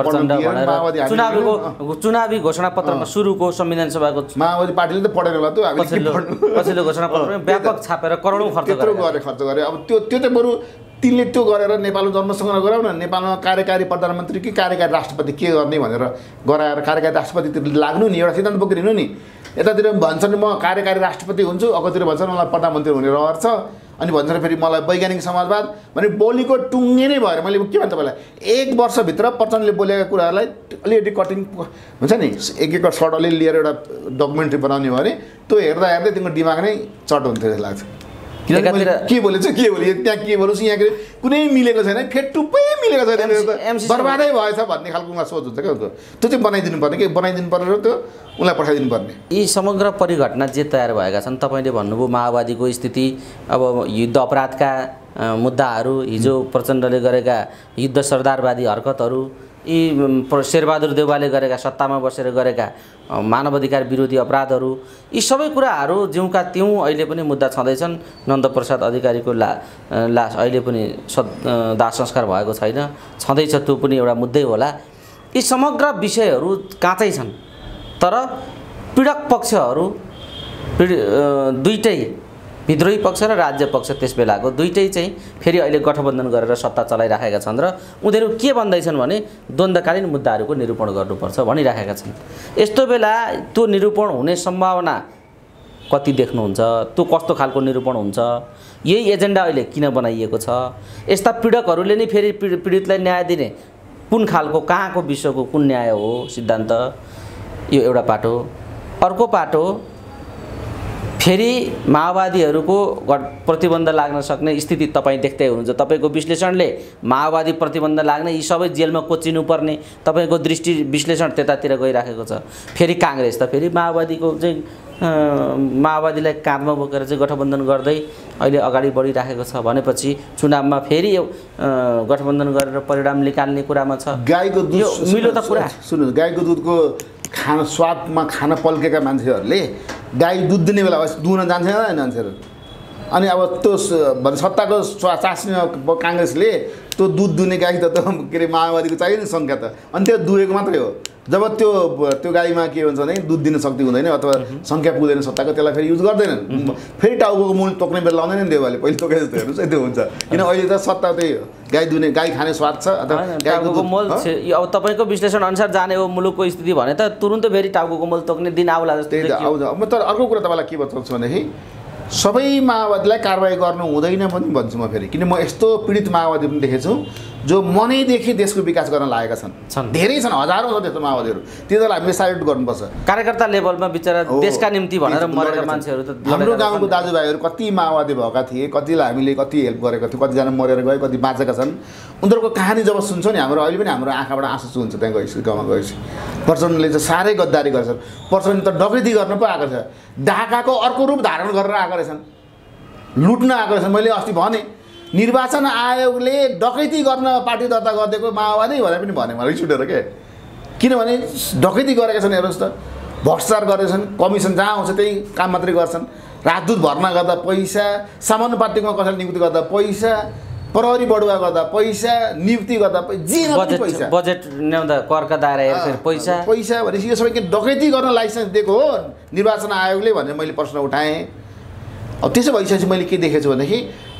चुनावीको चुनावी घोषणापत्रमा सुरुको संविधान सभाको माओवादी पार्टीले त पढेन होला त्यो हामीले पछिल्लो घोषणापत्रमा व्यापक छापेर करोडौँ खर्च गरे खर्च गरे अब त्यो त्यो चाहिँ बरु तिनले त्यो गरेर नेपालमा जन्मसँग गराउन नेपालमा कार्यकारी प्रधानमन्त्री कि कार्यकारी राष्ट्रपति के गर्ने भनेर गराएर कार्यकारी राष्ट्रपतितिर लाग्नु नि एउटा सिद्धान्त बोकेर हिँड्नु नि यतातिर भन्छन् म कार्यकारी राष्ट्रपति हुन्छु अर्कोतिर भन्छन् मलाई प्रधानमन्त्री हुने रहर छ अनि भन्छन् फेरि मलाई वैज्ञानिक समाजवाद भने बोलीको टुङ्गे नै भएर मैले के भन्छ तपाईँलाई एक वर्षभित्र प्रचण्डले बोलेका कुराहरूलाई अलिकति कटिङ हुन्छ नि एक एक सर्ट अलि लिएर एउटा डकुमेन्ट्री बनाउने भयो भने त्यो हेर्दा हेर्दै तिम्रो दिमाग नै चट हुन्थ्यो जस्तो लाग्छ किनभने के बोलेछु के बोले त्यहाँ के बोल्छु यहाँ कुनै मिलेको छैन फेटुप्पै मिलेको छैन बर्बादै भएछ भन्ने खालको उहाँ सोच हुन्छ क्या उसको त्यो चाहिँ बनाइदिनु पर्ने कि बनाइदिनु पर्ने त्यो उसलाई पठाइदिनु पर्ने यी समग्र परिघटना जे तयार भएका छन् तपाईँले भन्नुभयो माओवादीको स्थिति अब युद्ध अपराधका मुद्दाहरू हिजो प्रचण्डले गरेका युद्ध सरदारवादी हरकतहरू यी शेरबहादुर देउवाले गरेका सत्तामा बसेर गरेका मानवाधिकार विरोधी अपराधहरू यी सबै कुराहरू ज्यूका त्यों अहिले पनि मुद्दा छँदैछन् नन्दप्रसाद अधिकारीको ला लास अहिले पनि सद दाह संस्कार भएको छैन छँदैछ त्यो पनि एउटा मुद्दै होला यी समग्र विषयहरू काँचै छन् तर पीडक पक्षहरू दुईटै विद्रोही पक्ष र राज्य पक्ष त्यस बेलाको दुईटै चाहिँ फेरि अहिले गठबन्धन गरेर सत्ता चलाइराखेका छन् र उनीहरू के भन्दैछन् भने द्वन्द्वकालीन मुद्दाहरूको निरूपण गर्नुपर्छ भनिराखेका छन्। यस्तो बेला त्यो निरूपण हुने सम्भावना कति देख्नुहुन्छ? त्यो कस्तो खालको निरूपण हुन्छ? यही एजेन्डा अहिले किन बनाइएको छ? यस्ता पीडकहरूले नै फेरि पीडितलाई न्याय दिने कुन खालको कहाँको विश्वको कुन न्याय हो सिद्धान्त? यो एउटा पाटो। अर्को पाटो फेरि माओवादीहरूको प्रतिबन्ध लाग्न सक्ने स्थिति तपाईँ देख्दै हुनुहुन्छ। तपाईँको विश्लेषणले माओवादी प्रतिबन्ध लाग्ने यी सबै जेलमा कोचिनुपर्ने तपाईँको दृष्टि विश्लेषण त्यतातिर गइराखेको छ। फेरि काङ्ग्रेस त फेरि माओवादीको चाहिँ माओवादीलाई काँधमा बोकेर चाहिँ गठबन्धन गर्दै अहिले अगाडि बढिराखेको छ भनेपछि चुनावमा फेरि गठबन्धन गरेर परिणाम निकाल्ने कुरामा छ। गाईको दुध मिलो त कुरा सुन्नु, गाईको दुधको खाना स्वादमा खान पल्केका मान्छेहरूले गाई दुध दिने बेला दुहुन जान्छ न मान्छेहरू। अनि अब त्यो भन्छ सत्ताको चास्ने काङ्ग्रेसले त्यो दुध दुने गाई त के अरे माओवादीको चाहियो नि सङ्ख्या त, अनि त्यो दुहेको मात्रै हो। जब त्यो त्यो गाईमा के भन्छ भने दुध दिन शक्ति हुँदैन अथवा सङ्ख्या पुग्दैन सत्ताको, त्यसलाई फेरि युज गर्दैनन्। फेरि टाउको मूल तोक्ने बेला लाउँदैन नि देवाले, पहिले तोके जस्तो हेर्नुहोस् है त्यो हुन्छ। किन अहिले त सत्ता त्यही हो, गाई दुने गाई खाने स्वाद छ अथवा टाउको मोल। अब तपाईँको विश्लेषण अनुसार जाने हो मुलुकको स्थिति भने त तुरुन्तै फेरि टाउको मोल तोक्ने दिन आउला जस्तो आउँछ। अब तर अर्को कुरा तपाईँलाई के बताउँछु भनेदेखि सबै माओवादीलाई कारबाही गर्नु हुँदैन पनि भन्छु म फेरि। किन म यस्तो पीडित माओवादी पनि देखेको छु जो मनैदेखि देशको विकास गर्न लागेका छन्, धेरै छन्, हजारौँ छ त्यस्तो माओवादीहरू। तिनीहरूलाई हामीले साल्युट गर्नुपर्छ। कार्यकर्ता लेभलमा बिचरा देशका निम्ति भनेर मरेका मान्छेहरू त हाम्रो गाउँको दाजुभाइहरू कति माओवादी भएका थिए, कतिलाई हामीले कति हेल्प गरेका थियौँ, कतिजना मरेर गए, कति बाँचेका छन्। उनीहरूको कहानी जब सुन्छौँ नि हाम्रो अहिले पनि हाम्रो आँखाबाट आँसु चुहन्छ। त्यहाँ गएपछि गाउँमा गएपछि प्रचण्डले चाहिँ साह्रै गद्दारी गर्छन्। प्रचण्ड त डकैती गर्न पो आएको छ, ढाकाको अर्को रूप धारण गरेर आएको रहेछन्, लुट्न आएको रहेछन्। मैले अस्ति भने निर्वाचन आयोगले डकैती गर्न पार्टी दर्ता गरिदिएको माओवादी भनेर पनि भने मलाई छुटेर के, किनभने डकैती गरेका छन् हेर्नुहोस् त, भ्रष्टाचार गरेछन्, कमिसन जहाँ आउँछ त्यही काम मात्रै गर्छन्, राजदूत भर्ना गर्दा पैसा, सामान्य पार्टीमा कसैले नियुक्ति गर्दा पैसा, प्रहरी बढुवा गर्दा पैसा, नियुक्ति गर्दा जे पैसा, बजेट ल्याउँदा करका दायरा हेरेर पैसा पैसा भनेपछि यो सबै के डकैती गर्न लाइसेन्स दिएको हो निर्वाचन आयोगले भनेर मैले प्रश्न उठाएँ। अब त्यसो भइसकेपछि मैले के देखेछु भनेदेखि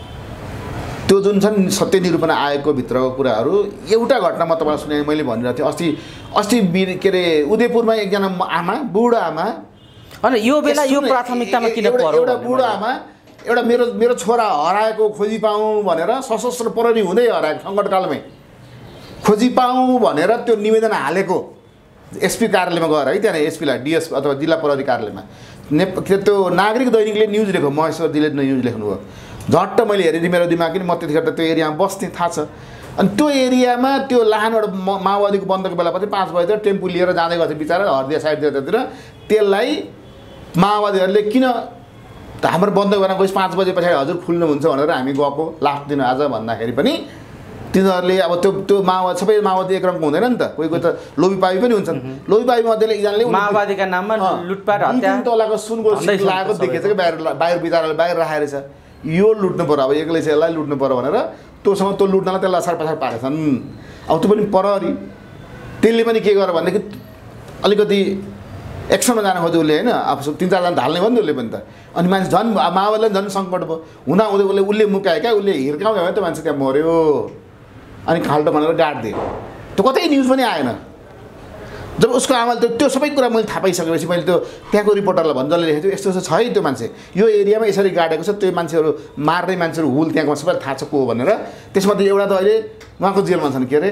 त्यो जुन छन् सत्य निरूपण आयोगको भित्रको कुराहरू एउटा घटना म तपाईँलाई सुनाएँ। मैले भनिरहेको थिएँ अस्ति अस्ति के अरे उदयपुरमा एकजना आमा, बुढो आमा, होइन यो बेला यो प्राथमिकतामा किन पर्यो? एउटा बुढो आमा एउटा मेरो मेरो छोरा हराएको खोजी पाऊँ भनेर सशस्त्र प्रहरी हुँदै हराएको सङ्कटकालमै खोजी पाऊँ भनेर त्यो निवेदन हालेको एसपी कार्यालयमा गएर है, त्यहाँ एसपीलाई डिएस अथवा जिल्ला प्रहरी कार्यालयमा ने त्यो नागरिक दैनिकले न्युज लेख्यो, महेश्वरजीले न्युज लेख्नुभयो। झट्ट मैले हेरेँ मेरो दिमाग किन म त्यतिखेर त त्यो एरियामा बस्थेँ थाहा छ। अनि त्यो एरियामा त्यो लाहानबाट माओवादीको बन्दको बेला पछि पाँच बजीतिर टेम्पो लिएर जाँदै गर्थ्यो बिचरा हर्दिया साइडतिर त्यतिर। त्यसलाई माओवादीहरूले किन हाम्रो बन्द गर्न गएपछि पाँच बजे पछाडि हजुर खुल्नुहुन्छ भनेर हामी गएको लास्ट दिन आज भन्दाखेरि पनि तिनीहरूले अब त्यो त्यो माओवादी सबै माओवादी एक रङको हुँदैन नि त, कोही कोही त लोभीपावी पनि हुन्छन्। लोभीपावी मध्येले एकजनाले माओवादीका नाममा लुटपाट हत्या तलाको सुनको लागेको देखेछ कि बाहिर बाहिर बिचराले बाहिर राखेर छ, यो लुट्नु पर्यो, अब एक्लै चाहिँ यसलाई लुट्नु पर्यो भनेर त्योसँग त्यो लुट्नलाई त्यसलाई असार पछाड पारेछन्। अब त्यो पनि प्रहरी त्यसले पनि के गर्यो भनेदेखि अलिकति एक्सनमा जान खोज्यो उसले होइन, अब तिन चारजना ढाल्ने भयो नि उसले पनि त। अनि मान्छे झन् माओवादीलाई झन् सङ्कट भयो, हुँदा हुँदै उसले उसले मुकायो क्या, उसले हिर्काउँयो भने त्यो मान्छे त्यहाँ मऱ्यो अनि खाल्टो भनेर गाडिदियो। त्यो कतै न्युज पनि आएन। जब उसको आमाले त्यो त्यो सबै कुरा मैले थाहा पाइसकेपछि मैले त्यो त्यहाँको रिपोर्टरलाई भन् जसले लेखेको थियो यस्तो यस्तो छ है त्यो मान्छे यो एरियामा यसरी गाडेको छ, त्यो मान्छेहरू मार्ने मान्छेहरू हुल त्यहाँको सबैलाई थाहा छ को हो भनेर। त्यसमध्ये एउटा त अहिले उहाँको जेलमा छन्, के अरे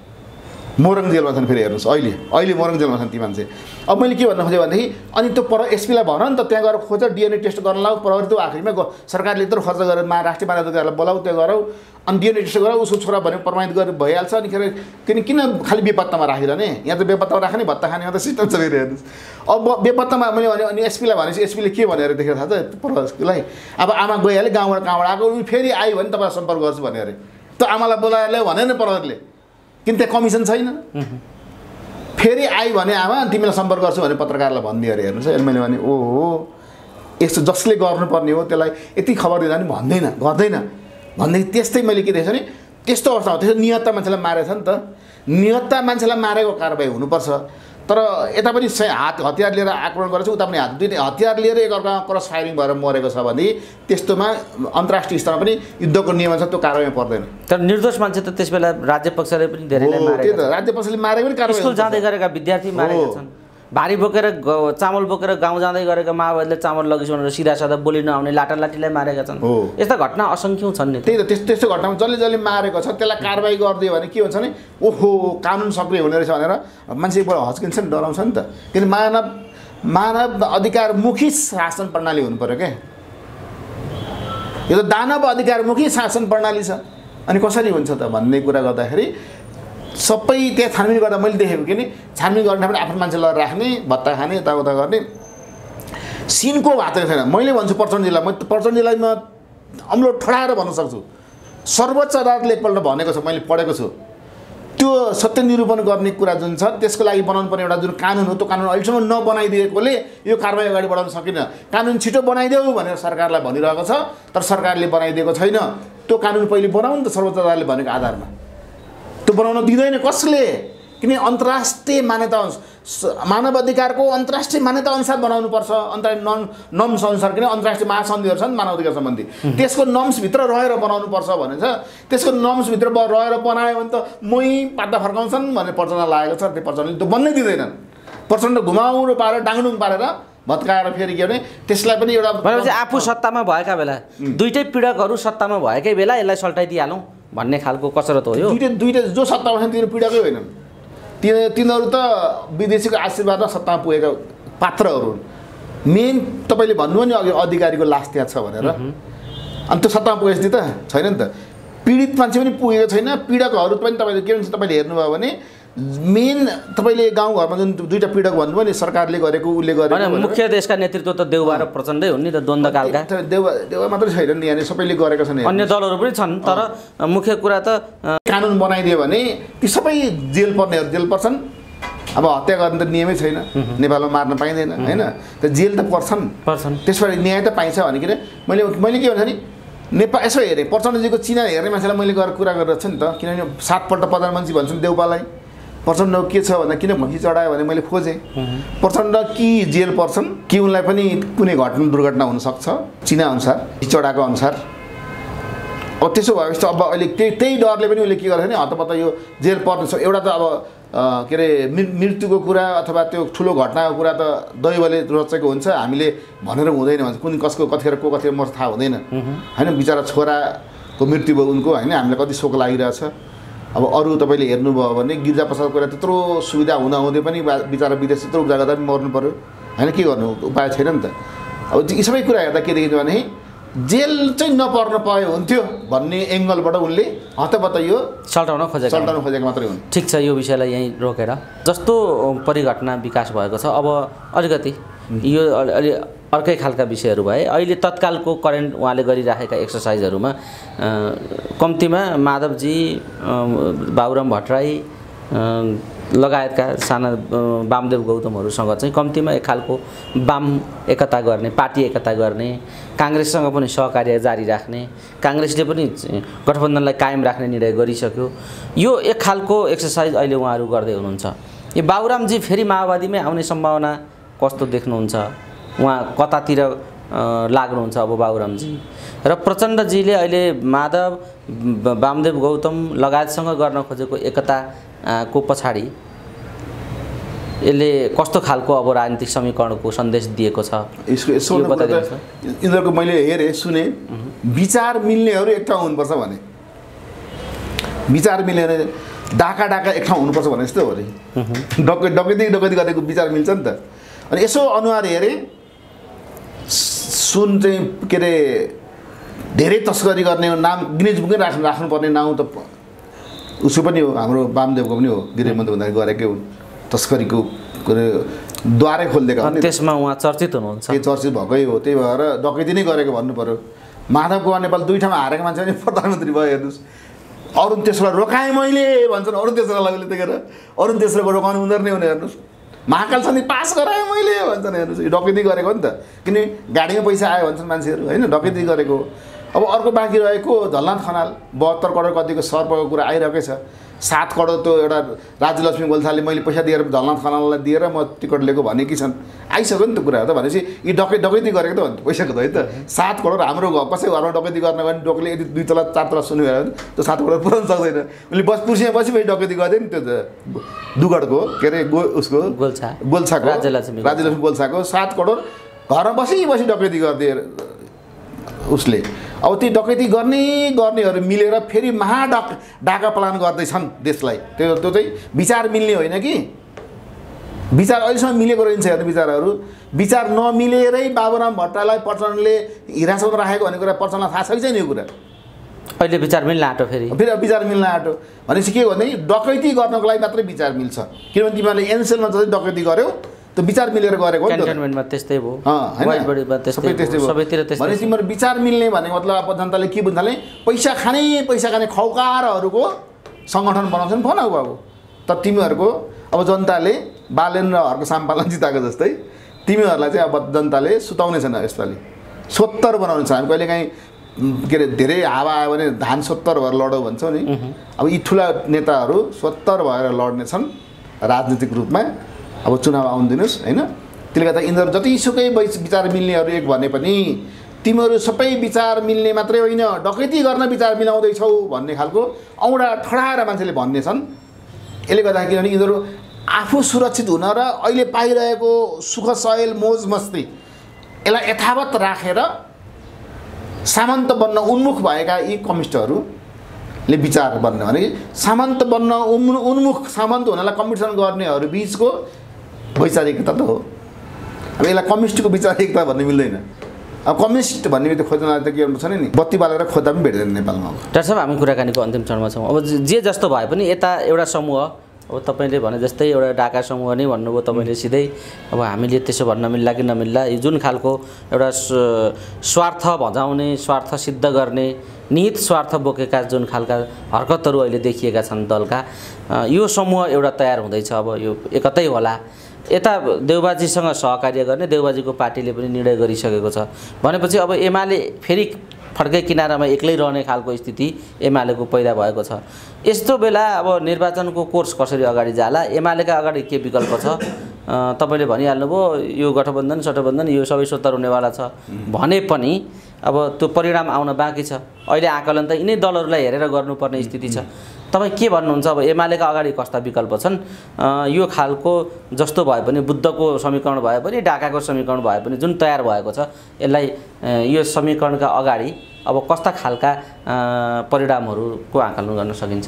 मोरङ जेलमा छन्। फेरि हेर्नुहोस् अहिले अहिले मोरङ जेलमा छन् ती मान्छे। अब मैले के भन्न खोजेँ भनेदेखि अनि त्यो पर एसपीलाई भन नि त त्यहाँ गएर खोज, डिएनए टेस्ट गर्न लाऊ, प्रहरी त आखिरमा सरकारले यत्रो खर्च गरेर मा राष्ट्रिय मानवाधिकारलाई बोलाऊ, त्यो गरौँ, अनि डिएनए टेस्ट गरौँ, उसको छोरा भने प्रमाणित गरेर भइहाल्छ। अनि खेर किन किन खालि बेपत्तामा राखिरहने, यहाँ त बेपत्तामा राख्ने भत्ता खाने यहाँ त सिस्टम छ। फेरि हेर्नुहोस् अब बेपत्तामा मैले भने अनि एसपीलाई भनेपछि एसपीले के भनेर देखेर थाहा छ प्रहरीलाई, अब आमा गइहाल्यो गाउँबाट कहाँबाट आएको, फेरि आयो भने तपाईँलाई सम्पर्क गर्छु भने अरे त्यो आमालाई बोलाएर ल्यायो भने नि प्रहरीले, किन त्यहाँ कमिसन छैन। फेरि आयो भने आमा तिमीलाई सम्पर्क गर्छु भने पत्रकारलाई भनिदियो अरे। हेर्नुहोस् है, मैले भने ओहो यस्तो जसले गर्नुपर्ने हो त्यसलाई यति खबर दिँदा पनि भन्दैन गर्दैन भन्दै त्यस्तै मैले के देखेँ भने त्यस्तो अवस्था हो। त्यसो निहत्ता मान्छेलाई मारेछ नि त, निहत्ता मान्छेलाई मारेको कारबाही हुनुपर्छ। तर यता पनि सै हात हतियार लिएर आक्रमण गरेछ, उता पनि हात दुई हतियार लिएर एकअर्कामा क्रस फायरिङ भएर मरेको छ भने त्यस्तोमा अन्तर्राष्ट्रिय स्तरमा पनि युद्धको नियम छ, त्यो कारबाही पर्दैन। तर निर्दोष मान्छे त त्यस बेला राज्य पक्षले पनि धेरैलाई मारेको त्यो त राज्य पक्षले मारे पनि कारबाही। स्कुल जाँदै गरेका विद्यार्थी मारेका छन्, भारी बोकेर चामल बोकेर गाउँ जाँदै गरेका माओवादीले चामल लगिस भनेर सिधा साधा बोली नआउने लाटालाटीलाई मारेका छन्। यस्ता घटना असङ्ख्यौँ छन् नि। त्यही त त्यस्तो त्यस्तो घटनामा जसले जसले मारेको छ त्यसलाई कारबाही गरिदियो भने के हुन्छ भने ओहो कानुन सक्रिय हुने रहेछ भनेर मान्छे बडो हच्किन्छ नि, डराउँछ नि त। किन मानव मानव अधिकारमुखी शासन प्रणाली हुनु पऱ्यो क्या, यो त दानव अधिकारमुखी शासन प्रणाली छ। अनि कसरी हुन्छ त भन्ने कुरा गर्दाखेरि सबै त्यहाँ छानबिन गर्दा मैले देखेको कि नि छानबिन गर्ने पनि आफ्नो मान्छे लगेर राख्ने, भत्ता खाने, यताउता गर्ने, सिनको भएको छैन। मैले भन्छु पर्चन जिल्ला, म पर्चन जिल्लामा अम्लो ठडाएर भन्न सक्छु, सर्वोच्च अदालतले एकपल्ट भनेको छ, मैले पढेको छु, त्यो सत्य निरूपण गर्ने कुरा जुन छ त्यसको लागि बनाउनु पर्ने एउटा जुन कानुन हो त्यो कानुन अहिलेसम्म नबनाइदिएकोले यो कारबाही अगाडि बढाउन सकिन्न। कानुन छिटो बनाइदेऊ भनेर सरकारलाई भनिरहेको छ, तर सरकारले बनाइदिएको छैन। त्यो कानुन पहिले बनाउनु त सर्वोच्च अदालतले भनेको आधारमा, त्यो बनाउन दिँदैन कसले, किन अन्तर्राष्ट्रिय मान्यता मानव अधिकारको अन्तर्राष्ट्रिय मान्यता अनुसार बनाउनुपर्छ। अन्तर्राष्ट्रिय नर्म नर्म्स अनुसार, किन अन्तर्राष्ट्रिय महासन्धिहरू छन् मानव अधिकार सम्बन्धी, त्यसको नर्म्सभित्र रहेर बनाउनुपर्छ भनेछ। त्यसको नर्म्सभित्र रहेर बनायो भने त मै पात्ता फर्काउँछन् भनेर प्रचण्ड लागेको छ, त्यो प्रचण्डले त्यो बन्नै दिँदैनन्। प्रचण्ड घुमाउरो पारेर डाङडुङ पारेर भत्काएर फेरि के भने त्यसलाई पनि एउटा भनेपछि आफू सत्तामा भएका बेला दुईटै पीडकहरू सत्तामा भएकै बेला यसलाई सल्टाइदिइहालौँ भन्ने खालको कसरत हो यो। दुईटै दुईटै जो सत्तामा छन् तिनीहरू पीडकै होइनन्, तिनी तिनीहरू त विदेशीको आशीर्वादमा सत्तामा पुगेका पात्रहरू हुन्। मेन तपाईँले भन्नुभयो नि अघि अधिकारीको लास त्यहाँ छ भनेर, अनि त्यो सत्तामा पुगेपछि त छैन नि त। पीडित मान्छे पनि पुगेको छैन, पीडकहरू पनि तपाईँले के भन्छ तपाईँले हेर्नुभयो भने मेन तपाईँले गाउँघरमा जुन दुईवटा पीडक भन्नुभयो नि सरकारले गरेको उसले गरेको, मुख्य देशका नेतृत्व त देउबा र प्रचण्डै हुन् नि त, द्वन्द्वकालका। देउबा देउबा मात्रै छैन नि, यहाँनिर सबैले गरेका छन्, अन्य दलहरू पनि छन्, तर मुख्य कुरा त कानुन बनाइदियो भने ती सबै जेल पर्नेहरू जेल पर्छन्। अब हत्या गर्ने त नियमै छैन, नेपालमा मार्न पाइँदैन होइन, त जेल त पर्छन् पर्छन् त्यसबाट न्याय त पाइन्छ भनेकि मैले मैले के भन्छ नि नेपाल यसो हेरेँ प्रचण्डजीको चिना हेर्ने मान्छेलाई मैले गएर कुरा गरेर छ नि त, किनभने सातपल्ट प्रधानमन्त्री भन्छन् देउपालाई। प्रचण्ड के छ भन्दा किन भैँसी चढायो भने मैले खोजेँ, प्रचण्ड कि जेल पर्छन् कि उनलाई पनि कुनै घटना दुर्घटना हुनसक्छ चिना अनुसार, चढाएको अनुसार। अब त्यसो भएपछि त अब अहिले त्यही त्यही डरले पनि उसले के गर्छ भने हतपत्त यो जेल पर्ने छ। एउटा त अब के अरे मृत्युको कुरा अथवा त्यो ठुलो घटनाको कुरा त दैवले रचेको हुन्छ, हामीले भनेर हुँदैन भन्छ, कुन कसको कतिखेर को कतिखेर मर्छ थाहा हुँदैन होइन। बिचरा छोराको मृत्यु भयो उनको, होइन, हामीलाई कति शोक लागिरहेछ। अब अरू तपाईँले हेर्नुभयो भने गिरिजा प्रसाद कुरा त्यत्रो सुविधा हुँदाहुँदै पनि बिचरा विदेश त्यत्रो उपचार गर्दा पनि मर्नु पऱ्यो होइन, के गर्नु उपाय छैन नि त। अब यी सबै कुरा हेर्दा के देखिन्छ भने जेल चाहिँ नपर्न पाए हुन्थ्यो भन्ने एङ्गलबाट उनले हतपत्त यो सल्टाउन खोजेको सल्टाउन खोजेको मात्रै हुन्। ठिक छ, यो विषयलाई यहीँ रोकेर जस्तो परिघटना विकास भएको छ, अब अलिकति यो अलि अर्कै खालका विषयहरू भए। अहिले तत्कालको करेन्ट उहाँले गरिराखेका एक्सर्साइजहरूमा कम्तीमा माधवजी, बाबुराम भट्टराई लगायतका साना वामदेव गौतमहरूसँग चाहिँ कम्तीमा एक खालको वाम एकता गर्ने, पार्टी एकता गर्ने, काङ्ग्रेससँग पनि सहकार्य जारी राख्ने, काङ्ग्रेसले पनि गठबन्धनलाई कायम राख्ने निर्णय गरिसक्यो। यो एक खालको एक्सर्साइज अहिले उहाँहरू गर्दै हुनुहुन्छ। यो बाबुरामजी फेरि माओवादीमै आउने सम्भावना कस्तो देख्नुहुन्छ? उहाँ कतातिर लाग्नुहुन्छ अब बाबुरामजी? र प्रचण्डजीले अहिले माधव, वामदेव गौतम लगायतसँग गर्न खोजेको एकताको पछाडि यसले कस्तो खालको अब राजनीतिक समीकरणको सन्देश दिएको छ? यसको यसो यिनीहरूको मैले हेरेँ सुने, विचार मिल्नेहरू एक ठाउँ हुनुपर्छ भने, विचार मिल्ने डाका डाका एक ठाउँ हुनुपर्छ भने जस्तो हो अरे। डकै डकैती डकैती गरेको विचार मिल्छ नि त। अनि यसो अनुहार हेरेँ, सुन चाहिँ के अरे धेरै तस्करी गर्ने नाम गिनिज बुकै राख्नु राख्नुपर्ने नाउँ त उसो पनि हो, हाम्रो वामदेवको पनि हो, गृहमन्त्री हुँदाखेरि गरेकै हुन्, तस्करीको द्वारै खोलिदिएका हुन्, त्यसमा उहाँ चर्चित हुनुहुन्छ। त्यो चर्चित भएकै हो, त्यही भएर डकैती नै गरेको भन्नु पऱ्यो। माधव कुमार नेपाल दुई ठाउँमा हारेको मान्छे पनि प्रधानमन्त्री भयो हेर्नुहोस्। अरुण तेस्रोलाई रोकाएँ मैले भन्छन्, अरुण तेस्रोलाई उसले त्यतिखेर अरुण तेस्रोको रोकाउनु हुँदैन नै हुने हेर्नुहोस्। महाकाल सन्धि पास गराएँ मैले भन्छन्, हेर्नुहोस् यो डकैती गरेको हो नि त, किन गाडीमा पैसा आयो भन्छन् मान्छेहरू होइन, डकैती गरेको। अब अर्को बाँकी रहेको झलनाथ खनाल, बहत्तर करोड कतिको सर्पको कुरा आइरहेकै छ। सात करोड त्यो एउटा राज्यलक्ष्मी गोल्छाले मैले पैसा दिएर झलनाथ खनाललाई दिएर म टिकट लिएको भनेकी छन् आइसक्यो नि त कुरा त भनेपछि यी डकै डकैती गरेको त भन्नु पैसाको त है त सात करोड हाम्रो घर कसै घरमा डकैती गर्न गयो भने डोकले यदि दुई तला चार तला सुन्यो भने त्यो सात करोड पुऱ्याउन सक्दैन उनले बस पुर्सिया पछि फेरि डकैती गरिदियो नि त्यो त दुगडको के अरे गो उसको गोल्छा गोल्छाको राज्यलक्ष्मी राज्यलक्ष्मी गोल्छाको सात करोड घरमा बसी बसी डकैती गरिदिए उसले अब ती डकैती गर्ने गर्नेहरू मिलेर फेरि महाडक डाका प्लान गर्दैछन् देशलाई त्यो त्यो चाहिँ विचार मिल्ने होइन कि विचार अहिलेसम्म मिलेको रहन्छ हेर्नु विचारहरू विचार नमिलेरै बाबुराम भट्टराईलाई प्रचण्डले हिरासतमा राखेको भन्ने कुरा प्रचण्डलाई थाहा छ कि छैन यो कुरा अहिले विचार मिल्न आँटो फेरि फेरि विचार मिल्न आँटो भनेपछि के हो भने डकैती गर्नको लागि मात्रै विचार मिल्छ किनभने तिमीहरूले एनसेलमा जस्तै डकैती गर्यौ त्यो विचार मिलेर गरेको हो नि त क्यान्टनमेन्टमा त्यस्तै भयो हैन वाइडबडीमा त्यस्तै भयो सबैतिर त्यस्तै भने तिम्रो विचार मिल्ने भनेको मतलब अब जनताले के बुझ्नाले पैसा खाने पैसा खाने खौकारहरूको सङ्गठन बनाउँछन् भन बाबु त तिमीहरूको अब जनताले बालेन र हर्क साम्पालाई जिताएको जस्तै तिमीहरूलाई चाहिँ अब जनताले सुताउने छैन यसपालि सोत्तर बनाउने छ हामी कहिलेकाहीँ के अरे धेरै हावा आयो भने धान सोत्तर भएर लडौ भन्छौँ नि अब यी ठुला नेताहरू सोत्तर भएर लड्ने छन् राजनीतिक रूपमा अब चुनाव आउनु दिनुहोस् होइन त्यसले गर्दा यिनीहरू जतिसुकै विचार मिल्नेहरू एक भने पनि तिमीहरू सबै विचार मिल्ने मात्रै होइन डकैती गर्न विचार मिलाउँदैछौ भन्ने खालको औँडा ठडाएर मान्छेले भन्ने छन् यसले गर्दा किनभने यिनीहरू आफू सुरक्षित हुन र अहिले पाइरहेको सुख सयल मोज मस्ती यसलाई यथावत राखेर सामन्त बन्न उन्मुख भएका यी कम्युनिस्टहरूले विचार बन्ने भने सामन्त बन्न उन्मुख सामन्त हुनलाई कम्पिटिसन गर्नेहरू बिचको वैचारिकता त हो अब यसलाई कम्युनिस्टको वैचारिकता भन्ने मिल्दैन अब कम्युनिस्ट भन्ने बित्तिकै खोज्नलाई त के गर्नु छैन नि बत्ती बालेर खोज्दा पनि भेट्दैन नेपालमा अब डाक्टर साहब हामी कुराकानीको अन्तिम चरणमा छौँ अब जे जस्तो भए पनि यता एउटा समूह अब तपाईँले भने जस्तै एउटा डाका समूह नै भन्नुभयो तपाईँले सिधै अब हामीले त्यसो भन्न मिल्ला कि नमिल्ला यो जुन खालको एउटा स्वार्थ भजाउने स्वार्थ सिद्ध गर्ने निहित स्वार्थ बोकेका जुन खालका हरकतहरू अहिले देखिएका छन् दलका यो समूह एउटा तयार हुँदैछ अब यो एकतै होला यता देउबाजीसँग सहकार्य गर्ने देउबाजीको पार्टीले पनि निर्णय गरिसकेको छ भनेपछि अब एमाले फेरि फड्कै किनारामा एक्लै रहने खालको स्थिति एमालेको पैदा भएको छ यस्तो बेला अब निर्वाचनको कोर्स कसरी अगाडि जाला एमालेका अगाडि के विकल्प छ तपाईँले भनिहाल्नुभयो यो गठबन्धन सठबन्धन यो सबै सोत्तर हुनेवाला छ भने पनि अब त्यो परिणाम आउन बाँकी छ अहिले आकलन त यिनै दलहरूलाई हेरेर गर्नुपर्ने स्थिति छ तपाईँ के भन्नुहुन्छ अब एमालेका अगाडि कस्ता विकल्प छन् यो खालको जस्तो भए पनि बुद्धको समीकरण भए पनि डाकाको समीकरण भए पनि जुन तयार भएको छ यसलाई यो समीकरणका अगाडि अब कस्ता खालका परिणामहरूको आकलन गर्न सकिन्छ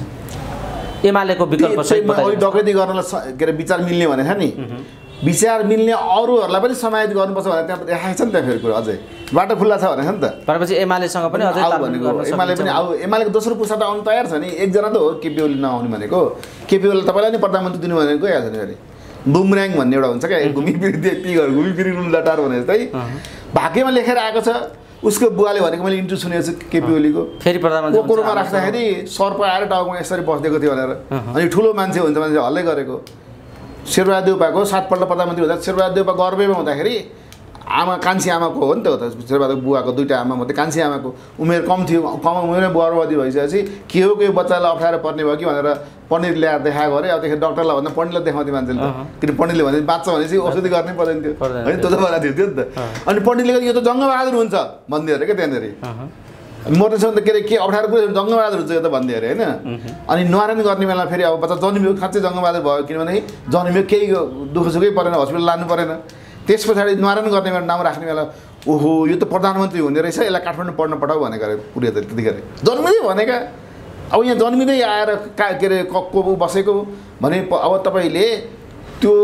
एमालेको विकल्प सही बताइदिनु डकैती गर्नलाई के अरे विचार मिल्ने भने छ नि विचार मिल्ने अरूहरूलाई पनि समाहित गर्नुपर्छ भनेर त्यहाँ देखाएको छ नि त्यहाँ फेरि कुरा अझै बाटो खुल्ला छ भनेको छ नि त भनेपछि एमालेसँग पनि अझै भनेको एमाले पनि अब एमालेको दोस्रो पुस्ता आउनु तयार छ नि एकजना त हो केपी ओली नआउने भनेको केपी ओली तपाईँलाई नि प्रधानमन्त्री दिनु भनेको गइहाल्छ नि फेरि बुमऱ्याङ भन्ने एउटा हुन्छ क्या घुमिफिरी पिगर घुमिफिरी लटार भने जस्तै भाग्यमा लेखेर आएको छ उसको बुवाले भनेको मैले इन्ट्रो सुनेको छु केपी ओलीको फेरि प्रधानमन्त्री कोरोमा राख्दाखेरि सर्प आएर टाउकोमा यसरी बस्दिएको थियो भनेर अनि ठुलो मान्छे हुन्छ भने हल्लै गरेको शेरबहादुर देउपाको सातपल्ट प्रधानमन्त्री हुँदा शेरबहादुर देउपा गर्वैमा हुँदाखेरि आमा कान्छी आमाको हो नि त हो त शेरबहादुर बुवाको दुईवटा आमा मात्रै कान्छी आमाको उमेर कम थियो कम उमेरै गर्भवती भइसकेपछि के हो के बच्चालाई अप्ठ्यारो पर्ने भयो कि भनेर पण्डित ल्याएर देखाएको अरे अब देखि डक्टरलाई भन्दा पण्डितलाई देखाउँथ्यो मान्छेले त किन पण्डितले भने बाँच्छ भनेपछि औषधि गर्नै पर्दैन थियो होइन त्यो त भएर थियो नि त अनि पण्डितले यो त जङ्गबहादुर हुन्छ भन्दै अरे क्या त्यहाँनिर मर्नेसम्म त के अरे के अप्ठ्यारो कुरो जङ्गबहादुर हुन्छ यो त भन्दै अरे होइन अनि न्वारान गर्ने बेला फेरि अब बच्चा जन्मियो खाँच्चै जङ्गबहादुर भयो किनभने जन्मियो केही दुःख सुखै परेन हस्पिटल लानु परेन त्यस पछाडि न्वारान गर्ने बेला नाउँ राख्ने बेला ओहो यो त प्रधानमन्त्री हुने रहेछ यसलाई काठमाडौँ पढ्न पठाऊ भनेको अरे पुरै त त्यतिखेर जन्मिँदै भनेका अब यहाँ जन्मिँदै आएर का के अरे को बसेको भने अब तपाईँले त्यो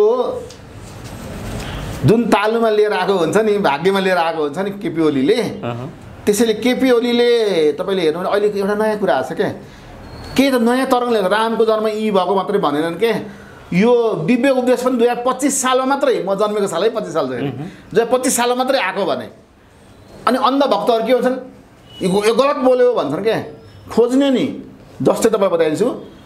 जुन तालुमा लिएर आएको हुन्छ नि भाग्यमा लिएर आएको हुन्छ नि केपी ओलीले त्यसैले केपी ओलीले तपाईँले हेर्नु भने अहिले एउटा नयाँ कुरा आएको छ क्या केही त नयाँ तरङ्गले रामको जन्म यी भएको मात्रै भनेनन् के यो दिव्य उपदेश पनि दुई हजार पच्चिस सालमा मात्रै म जन्मेको सालै पच्चिस साल चाहिँ दुई हजार पच्चिस सालमा मात्रै आएको भने अनि अन्धभक्तहरू के भन्छन् यो गलत बोल्यो भन्छन् क्या खोज्ने नि जस्तै तपाईँ बताइदिन्छु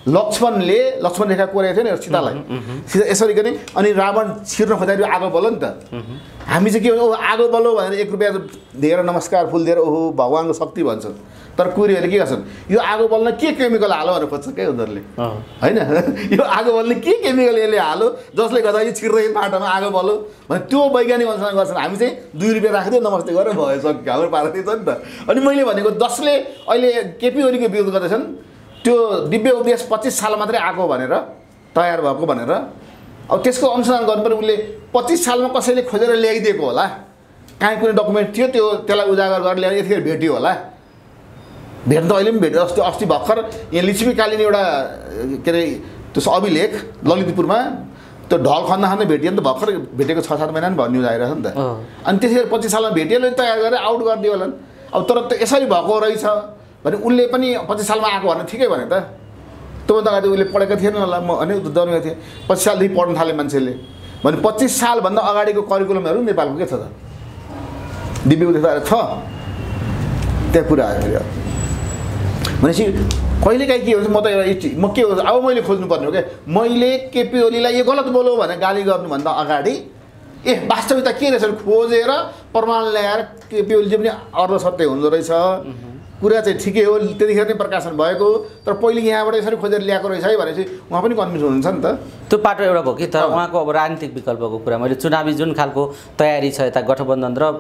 लक्ष्मणले लक्ष्मण रेखा कोरेको थियो नि सीतालाई सीता यसरी गर्ने अनि रावण छिर्न खोज्दाखेरि आगो बल्यो नि त हामी चाहिँ के भन्छ ओ आगो बल्यो भनेर एक रुपियाँ दिएर नमस्कार फुल दिएर ओहो भगवान्को शक्ति भन्छ तर कुरीहरूले के गर्छन् यो आगो बल्न के केमिकल हालो भनेर खोज्छ क्या उनीहरूले होइन यो आगो बल्ने के केमिकल यसले हालो जसले गर्दा यो छिर्दै बाटोमा आगो बल्यो भने त्यो वैज्ञानिक अनुसार गर्छन् हामी चाहिँ दुई रुपियाँ राखिदियो नमस्ते गरेर भयो सक्यो हाम्रो पाराले छ नि त अनि मैले भनेको जसले अहिले केपी ओलीको विरोध गर्दैछन् त्यो दिव्य उपदेश पच्चिस साल मात्रै आएको भनेर तयार भएको भनेर अब त्यसको अनुसन्धान गर्नु पर्यो उसले पच्चिस सालमा कसैले खोजेर ल्याइदिएको होला कहीँ कुनै डकुमेन्ट थियो त्यो त्यसलाई उजागर गरेर ल्याएर यतिखेर भेट्यो होला भेट्नु त अहिले पनि भेट्यो अस्ति अस्ति भर्खर यहाँ लिच्छवीकालीन एउटा के अरे त्यो अभिलेख ललितपुरमा त्यो ढल खन्दा खन्दा भेटियो नि त भर्खर भेटेको छ सात महिना पनि भन्ने न्युज आइरहेछ नि त अनि त्यसरी पच्चिस सालमा भेटिएले तयार गरेर आउट गरिदियो होला अब तर त्यो यसरी भएको रहेछ भने उसले पनि पच्चिस सालमा आएको भने ठिकै भने त त्योभन्दा अगाडि उसले पढेको थिएन होला म अनि जन्मेको थिएँ पच्चिस सालदेखि पढ्न थाले मान्छेले भने पच्चिस सालभन्दा अगाडिको करिकुलमहरू नेपालको के छ त दिव्य उपदेश छ त्यहाँ कुरा आयो फेरि भनेपछि कहिलेकाहीँ के हुन्छ म त एउटा म के हो अब मैले खोज्नुपर्ने हो क्या मैले केपी ओलीलाई यो गलत बोलो भनेर गाली गर्नुभन्दा अगाडि ए वास्तविकता के रहेछ खोजेर प्रमाण ल्याएर केपी ओली पनि अर्धसत्य हुँदो रहेछ कुरा चाहिँ ठिकै हो त्यतिखेर नै प्रकाशन भएको तर पहिले यहाँबाट यसरी खोजेर ल्याएको रहेछ है भनेपछि उहाँ पनि कन्फ्युज हुनुहुन्छ नि त त्यो पाटो एउटा भयो कि तर उहाँको अब राजनीतिक विकल्पको कुरा मैले चुनावी जुन खालको तयारी छ यता गठबन्धन र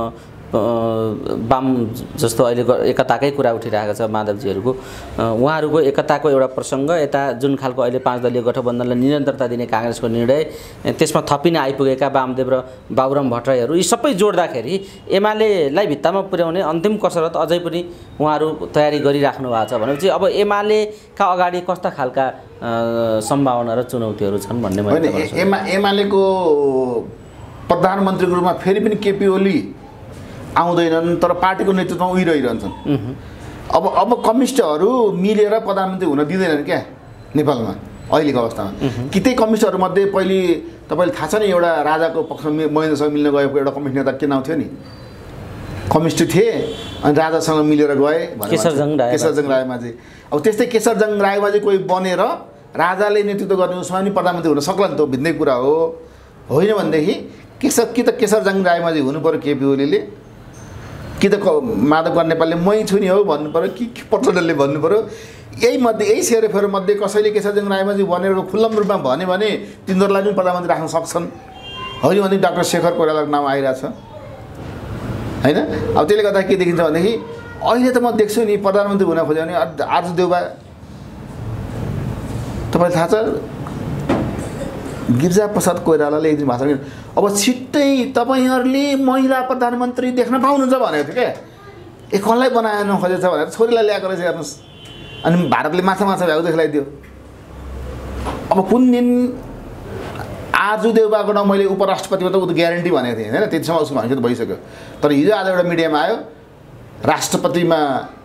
वाम जस्तो अहिले एकताकै कुरा उठिरहेको छ माधवजीहरूको उहाँहरूको एकताको एउटा प्रसङ्ग यता जुन खालको अहिले पाँच दलीय गठबन्धनलाई निरन्तरता दिने काङ्ग्रेसको निर्णय त्यसमा थपिन आइपुगेका वामदेव र बाबुराम भट्टराईहरू यी सबै जोड्दाखेरि एमालेलाई भित्तामा पुर्याउने अन्तिम कसरत अझै पनि उहाँहरू तयारी गरिराख्नु भएको छ भनेपछि अब एमालेका अगाडि कस्ता खालका सम्भावना र चुनौतीहरू छन् भन्ने मैले एमा एमालेको प्रधानमन्त्रीको रूपमा फेरि पनि केपी ओली आउँदैनन् तर पार्टीको नेतृत्वमा उहिरहन्छन् अब अब कम्युनिस्टहरू मिलेर प्रधानमन्त्री हुन दिँदैनन् क्या नेपालमा अहिलेको अवस्थामा कि त्यही कम्युनिस्टहरूमध्ये पहिले तपाईँले थाहा छ नि एउटा राजाको पक्षमा महेन्द्रसँग मिल्न गएको एउटा कम्युनिस्ट नेता के नाउँ थियो नि कम्युनिस्ट थिए अनि राजासँग मिलेर गए केशरजङ राय केशरजङ रायमाझी अब त्यस्तै केशरजङ रायमाझी कोही बनेर राजाले नेतृत्व गर्ने उसमा पनि प्रधानमन्त्री हुन सक्ला नि त भिन्दै कुरा हो होइन भनेदेखि केशर कि त केशरजङ रायमाझी हुनु पऱ्यो केपी ओलीले कि त माधव नेपालले मै छु नि हो भन्नु पऱ्यो कि प्रचण्डले भन्नु पऱ्यो यही मध्ये यही सेरोफेरोमध्ये कसैले केशरजङ रायमाझी बनेर खुल्लम रूपमा भन्यो भने तिनीहरूलाई पनि प्रधानमन्त्री राख्न सक्छन् होइन भने डाक्टर शेखर कोइरालाको नाम आइरहेछ होइन अब त्यसले गर्दा के देखिन्छ भनेदेखि अहिले त म देख्छु नि प्रधानमन्त्री हुन खोज्यो भने आज देउबा तपाईँलाई थाहा छ गिरिजा प्रसाद कोइरालाले एक दिन भाषण अब छिट्टै तपाईँहरूले महिला प्रधानमन्त्री देख्न पाउनुहुन्छ भनेको थियो क्या ए कसलाई बनाएन खोजेछ भनेर छोरीलाई ल्याएको रहेछ हेर्नुहोस् अनि भारतले माछा माछा भ्याउ देखाइदियो अब कुन दिन आजु देउबाको नाउँ मैले उपराष्ट्रपतिमा त ऊ त ग्यारेन्टी भनेको थिएँ होइन त्यतिसम्म उसको भनेको त भइसक्यो तर हिजो आज एउटा मिडियामा आयो राष्ट्रपतिमा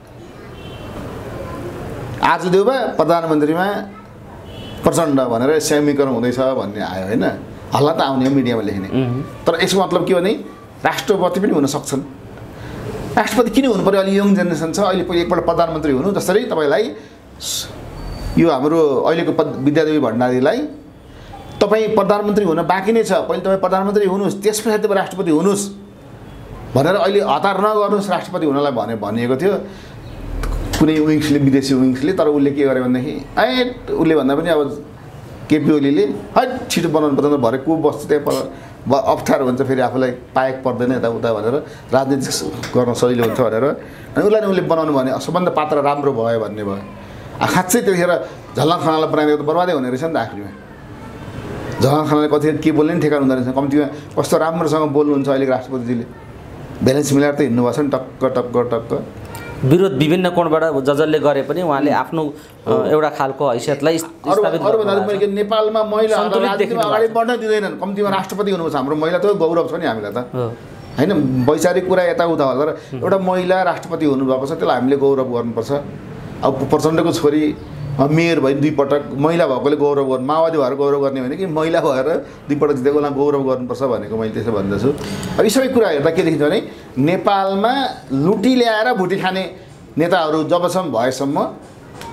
आजु देउबा प्रधानमन्त्रीमा प्रचण्ड भनेर समीकरण हुँदैछ भन्ने आयो होइन हल्ला त आउने हो मिडियामा लेख्ने तर यसको मतलब के भने राष्ट्रपति पनि हुन सक्छन् राष्ट्रपति किन हुनु पऱ्यो अहिले यङ जेनेरेसन छ अहिले पहिला एकपल्ट प्रधानमन्त्री हुनु जसरी तपाईँलाई यो हाम्रो अहिलेको विद्यादेवी भण्डारीलाई तपाईँ प्रधानमन्त्री हुन बाँकी नै छ पहिले तपाईँ प्रधानमन्त्री हुनुहोस् त्यस पछाडि तपाईँ राष्ट्रपति हुनुहोस् भनेर अहिले हतार नगर्नुहोस् राष्ट्रपति हुनलाई भने भनिएको थियो कुनै विङ्सले विदेशी विङ्सले तर उसले के गर्यो भनेदेखि ए उसले भन्दा पनि अब केपी ओलीले है छिटो बनाउनु पर्दैन भरे को बस्छ त्यहाँ अप्ठ्यारो हुन्छ फेरि आफूलाई पाएक पर्दैन यताउता भनेर राजनीति गर्न सजिलो हुन्छ भनेर अनि उसलाई उसले बनाउनु भने सबभन्दा पात्र राम्रो भयो भन्ने भयो खाँच्चै त्यतिखेर झलनाथ खनाललाई बनाइदिएको त बर्बादै हुने रहेछ नि त आखिरमा झलनाथ खनालले कतिखेर के बोल्ने नि ठेगान हुँदो रहेछ कम्तीमा कस्तो राम्रोसँग बोल्नुहुन्छ अहिले राष्ट्रपतिजीले ब्यालेन्स मिलाएर त हिँड्नुभएको छ नि टक्क टक्क टक्क विरोध विभिन्न कोणबाट ज जसले गरे पनि उहाँले आफ्नो एउटा खालको हैसियतलाई स्थापित गर्नु नेपालमा महिलाहरू राजनीतिमा अगाडि बढ्न दिँदैनन् कम्तीमा राष्ट्रपति हुनुहुन्छ हाम्रो महिला त गौरव छ नि हामीलाई त होइन वैचारिक कुरा यताउता होला तर एउटा महिला राष्ट्रपति हुनुभएको छ त्यसलाई हामीले गौरव गर्नुपर्छ अब प्रचण्डको छोरी मेयर भई दुई पटक महिला भएकोले गौरव गर्नु माओवादी भएर गौरव गर्ने होइन कि महिला भएर दुई पटक जितेको उसलाई गौरव गर्नुपर्छ भनेको मैले त्यसो भन्दछु अब यी सबै कुरा हेर्दा के देखिन्छ भने नेपालमा लुटी ल्याएर भुटी खाने नेताहरू जबसम्म भएसम्म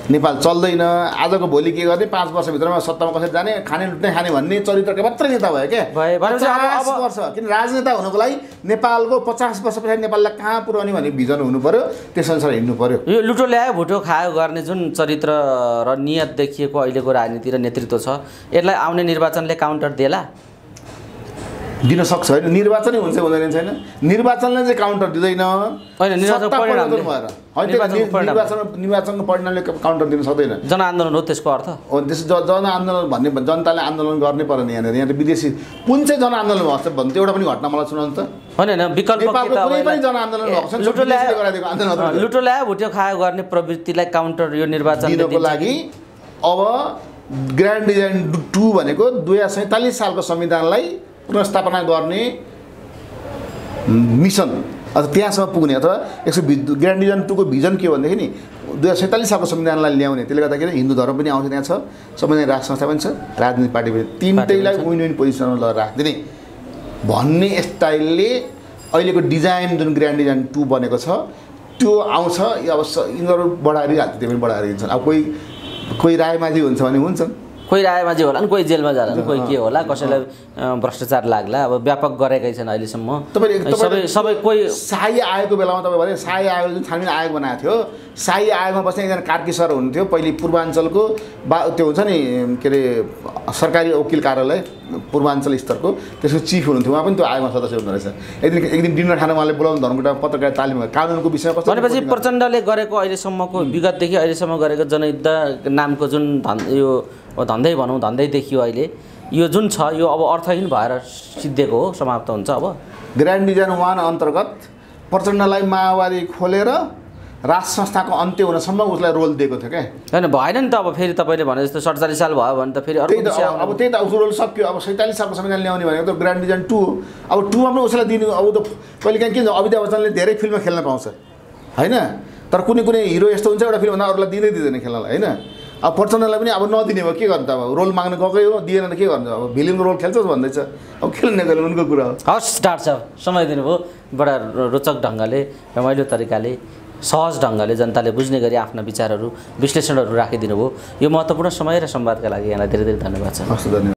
नेपाल चल्दैन आजको भोलि के गर्ने पाँच वर्षभित्रमा सत्तामा कसरी जाने खाने लुट्ने खाने भन्ने चरित्रका मात्रै नेता भयो क्या पचास वर्ष किन राजनेता हुनुको लागि नेपालको पचास वर्ष पछाडि नेपाललाई कहाँ पुर्याउने भन्ने भिजन हुनु पर्यो त्यसअनुसार हिँड्नु पर्यो। यो लुटो ल्यायो भुटो खायो गर्ने जुन चरित्र र नियत देखिएको अहिलेको राजनीति र नेतृत्व छ यसलाई आउने निर्वाचनले काउन्टर देला दिन सक्छ होइन निर्वाचनै हुन्छ हुँदैन छैन निर्वाचनले चाहिँ काउन्टर दिँदैन होइन निर्वाचनको निर्वाचनको परिणामले काउन्टर दिन सक्दैन जनआन्दोलन हो त्यसको अर्थ हो त्यस जनआन्दोलन भन्ने जनताले आन्दोलन गर्नै पर्यो नि यहाँनिर यहाँ विदेशी कुन चाहिँ जनआन्दोलन भएको छ भन्नु त्यो एउटा पनि घटना मलाई सुनाउनु त होइन होइन विकल्प कुनै पनि जनआन्दोलन भएको छ लुटो ल्यायो लुटो ल्यायो भुटो खायो गर्ने प्रवृत्तिलाई काउन्टर यो निर्वाचन दिनको लागि अब ग्रान्ड डिजाइन टू भनेको दुई हजार सैँतालिस सालको संविधानलाई पुनर्स्थापना गर्ने मिसन अथवा त्यहाँसम्म पुग्ने अथवा एक सय ग्रान्ड डिजाइन टूको भिजन के हो भनेदेखि नि दुई हजार सैँतालिस सालको संविधानलाई ल्याउने त्यसले गर्दाखेरि हिन्दू धर्म पनि आउँछ त्यहाँ छ संवैधानिक राज संस्था पनि छ राजनीतिक पार्टी पनि तिनटैलाई विन विन पोजिसनमा लगेर राखिदिने भन्ने स्टाइलले अहिलेको डिजाइन जुन ग्रान्ड डिजाइन टू बनेको छ त्यो आउँछ अब यिनीहरू बढाएर हाल्छ त्यो पनि बढाएर दिन्छन्। अब कोही कोही रायमाझी हुन्छ भने हुन्छ कोही रायमाझी होला नि कोही जेलमा जाला नि कोही के होला कसैलाई भ्रष्टाचार लाग्ला अब व्यापक गरेकै छन् अहिलेसम्म सबै सबै कोही शाही आयोगको बेलामा तपाईँ भने शाही आयोग जुन छानबिन आयोग बनाएको थियो शाही आयोगमा बस्ने एकजना कार्की सर हुनुहुन्थ्यो पहिले पूर्वाञ्चलको बा त्यो हुन्छ नि के अरे सरकारी वकिल कार्यालय पूर्वाञ्चल स्तरको त्यसको चिफ हुनुहुन्थ्यो उहाँ पनि त्यो आयोगमा सदस्य हुनुहुँदो रहेछ एक दिन एक दिन डिनर खान उहाँले बोलाउनु धर्मकोटा पत्रकार तालिम कानुनको विषयमा कस्तो भनेपछि प्रचण्डले गरेको अहिलेसम्मको विगतदेखि अहिलेसम्म गरेको जनयुद्ध नामको जुन धन यो धन्दै भनौँ धन्दै देखियो अहिले यो जुन छ यो अब अर्थहीन भएर सिद्धिएको हो समाप्त हुन्छ। अब ग्रान्ड डिजाइन वान अन्तर्गत प्रचण्डलाई माओवादी खोलेर राज संस्थाको अन्त्य हुनसम्म उसलाई रोल दिएको थियो क्या होइन भएन नि त अब फेरि तपाईँले भने जस्तो सडचालिस साल भयो भने त फेरि अब त्यही त उसको रोल सक्यो अब सैँतालिस सालको संविधान ल्याउने भनेको त ग्रान्ड डिजाइन टू अब टूमा पनि उसलाई दिनु अब त कहिले काहीँ के हुन्छ अमिताभ बच्चनले धेरै फिल्ममा खेल्न पाउँछ होइन तर कुनै कुनै हिरो यस्तो हुन्छ एउटा फिल्मभन्दा अरूलाई दिँदै दिँदैन खेल्नलाई होइन अब प्रचण्डलाई पनि अब नदिने भयो के गर्नु त अब रोल माग्नु गएकै हो दिएन त के गर्नु अब भिलियनको रोल खेल्छस् भन्दैछ अब खेल्ने गएर उनको कुरा हो। हस् स्टार्ट छ समय दिनुभयो बडा रोचक ढङ्गले रमाइलो तरिकाले सहज ढङ्गले जनताले बुझ्ने गरी आफ्ना विचारहरू विश्लेषणहरू राखिदिनु भयो यो महत्त्वपूर्ण समय र संवादका लागि यहाँलाई धेरै धेरै धन्यवाद छ। हस् धन्यवाद।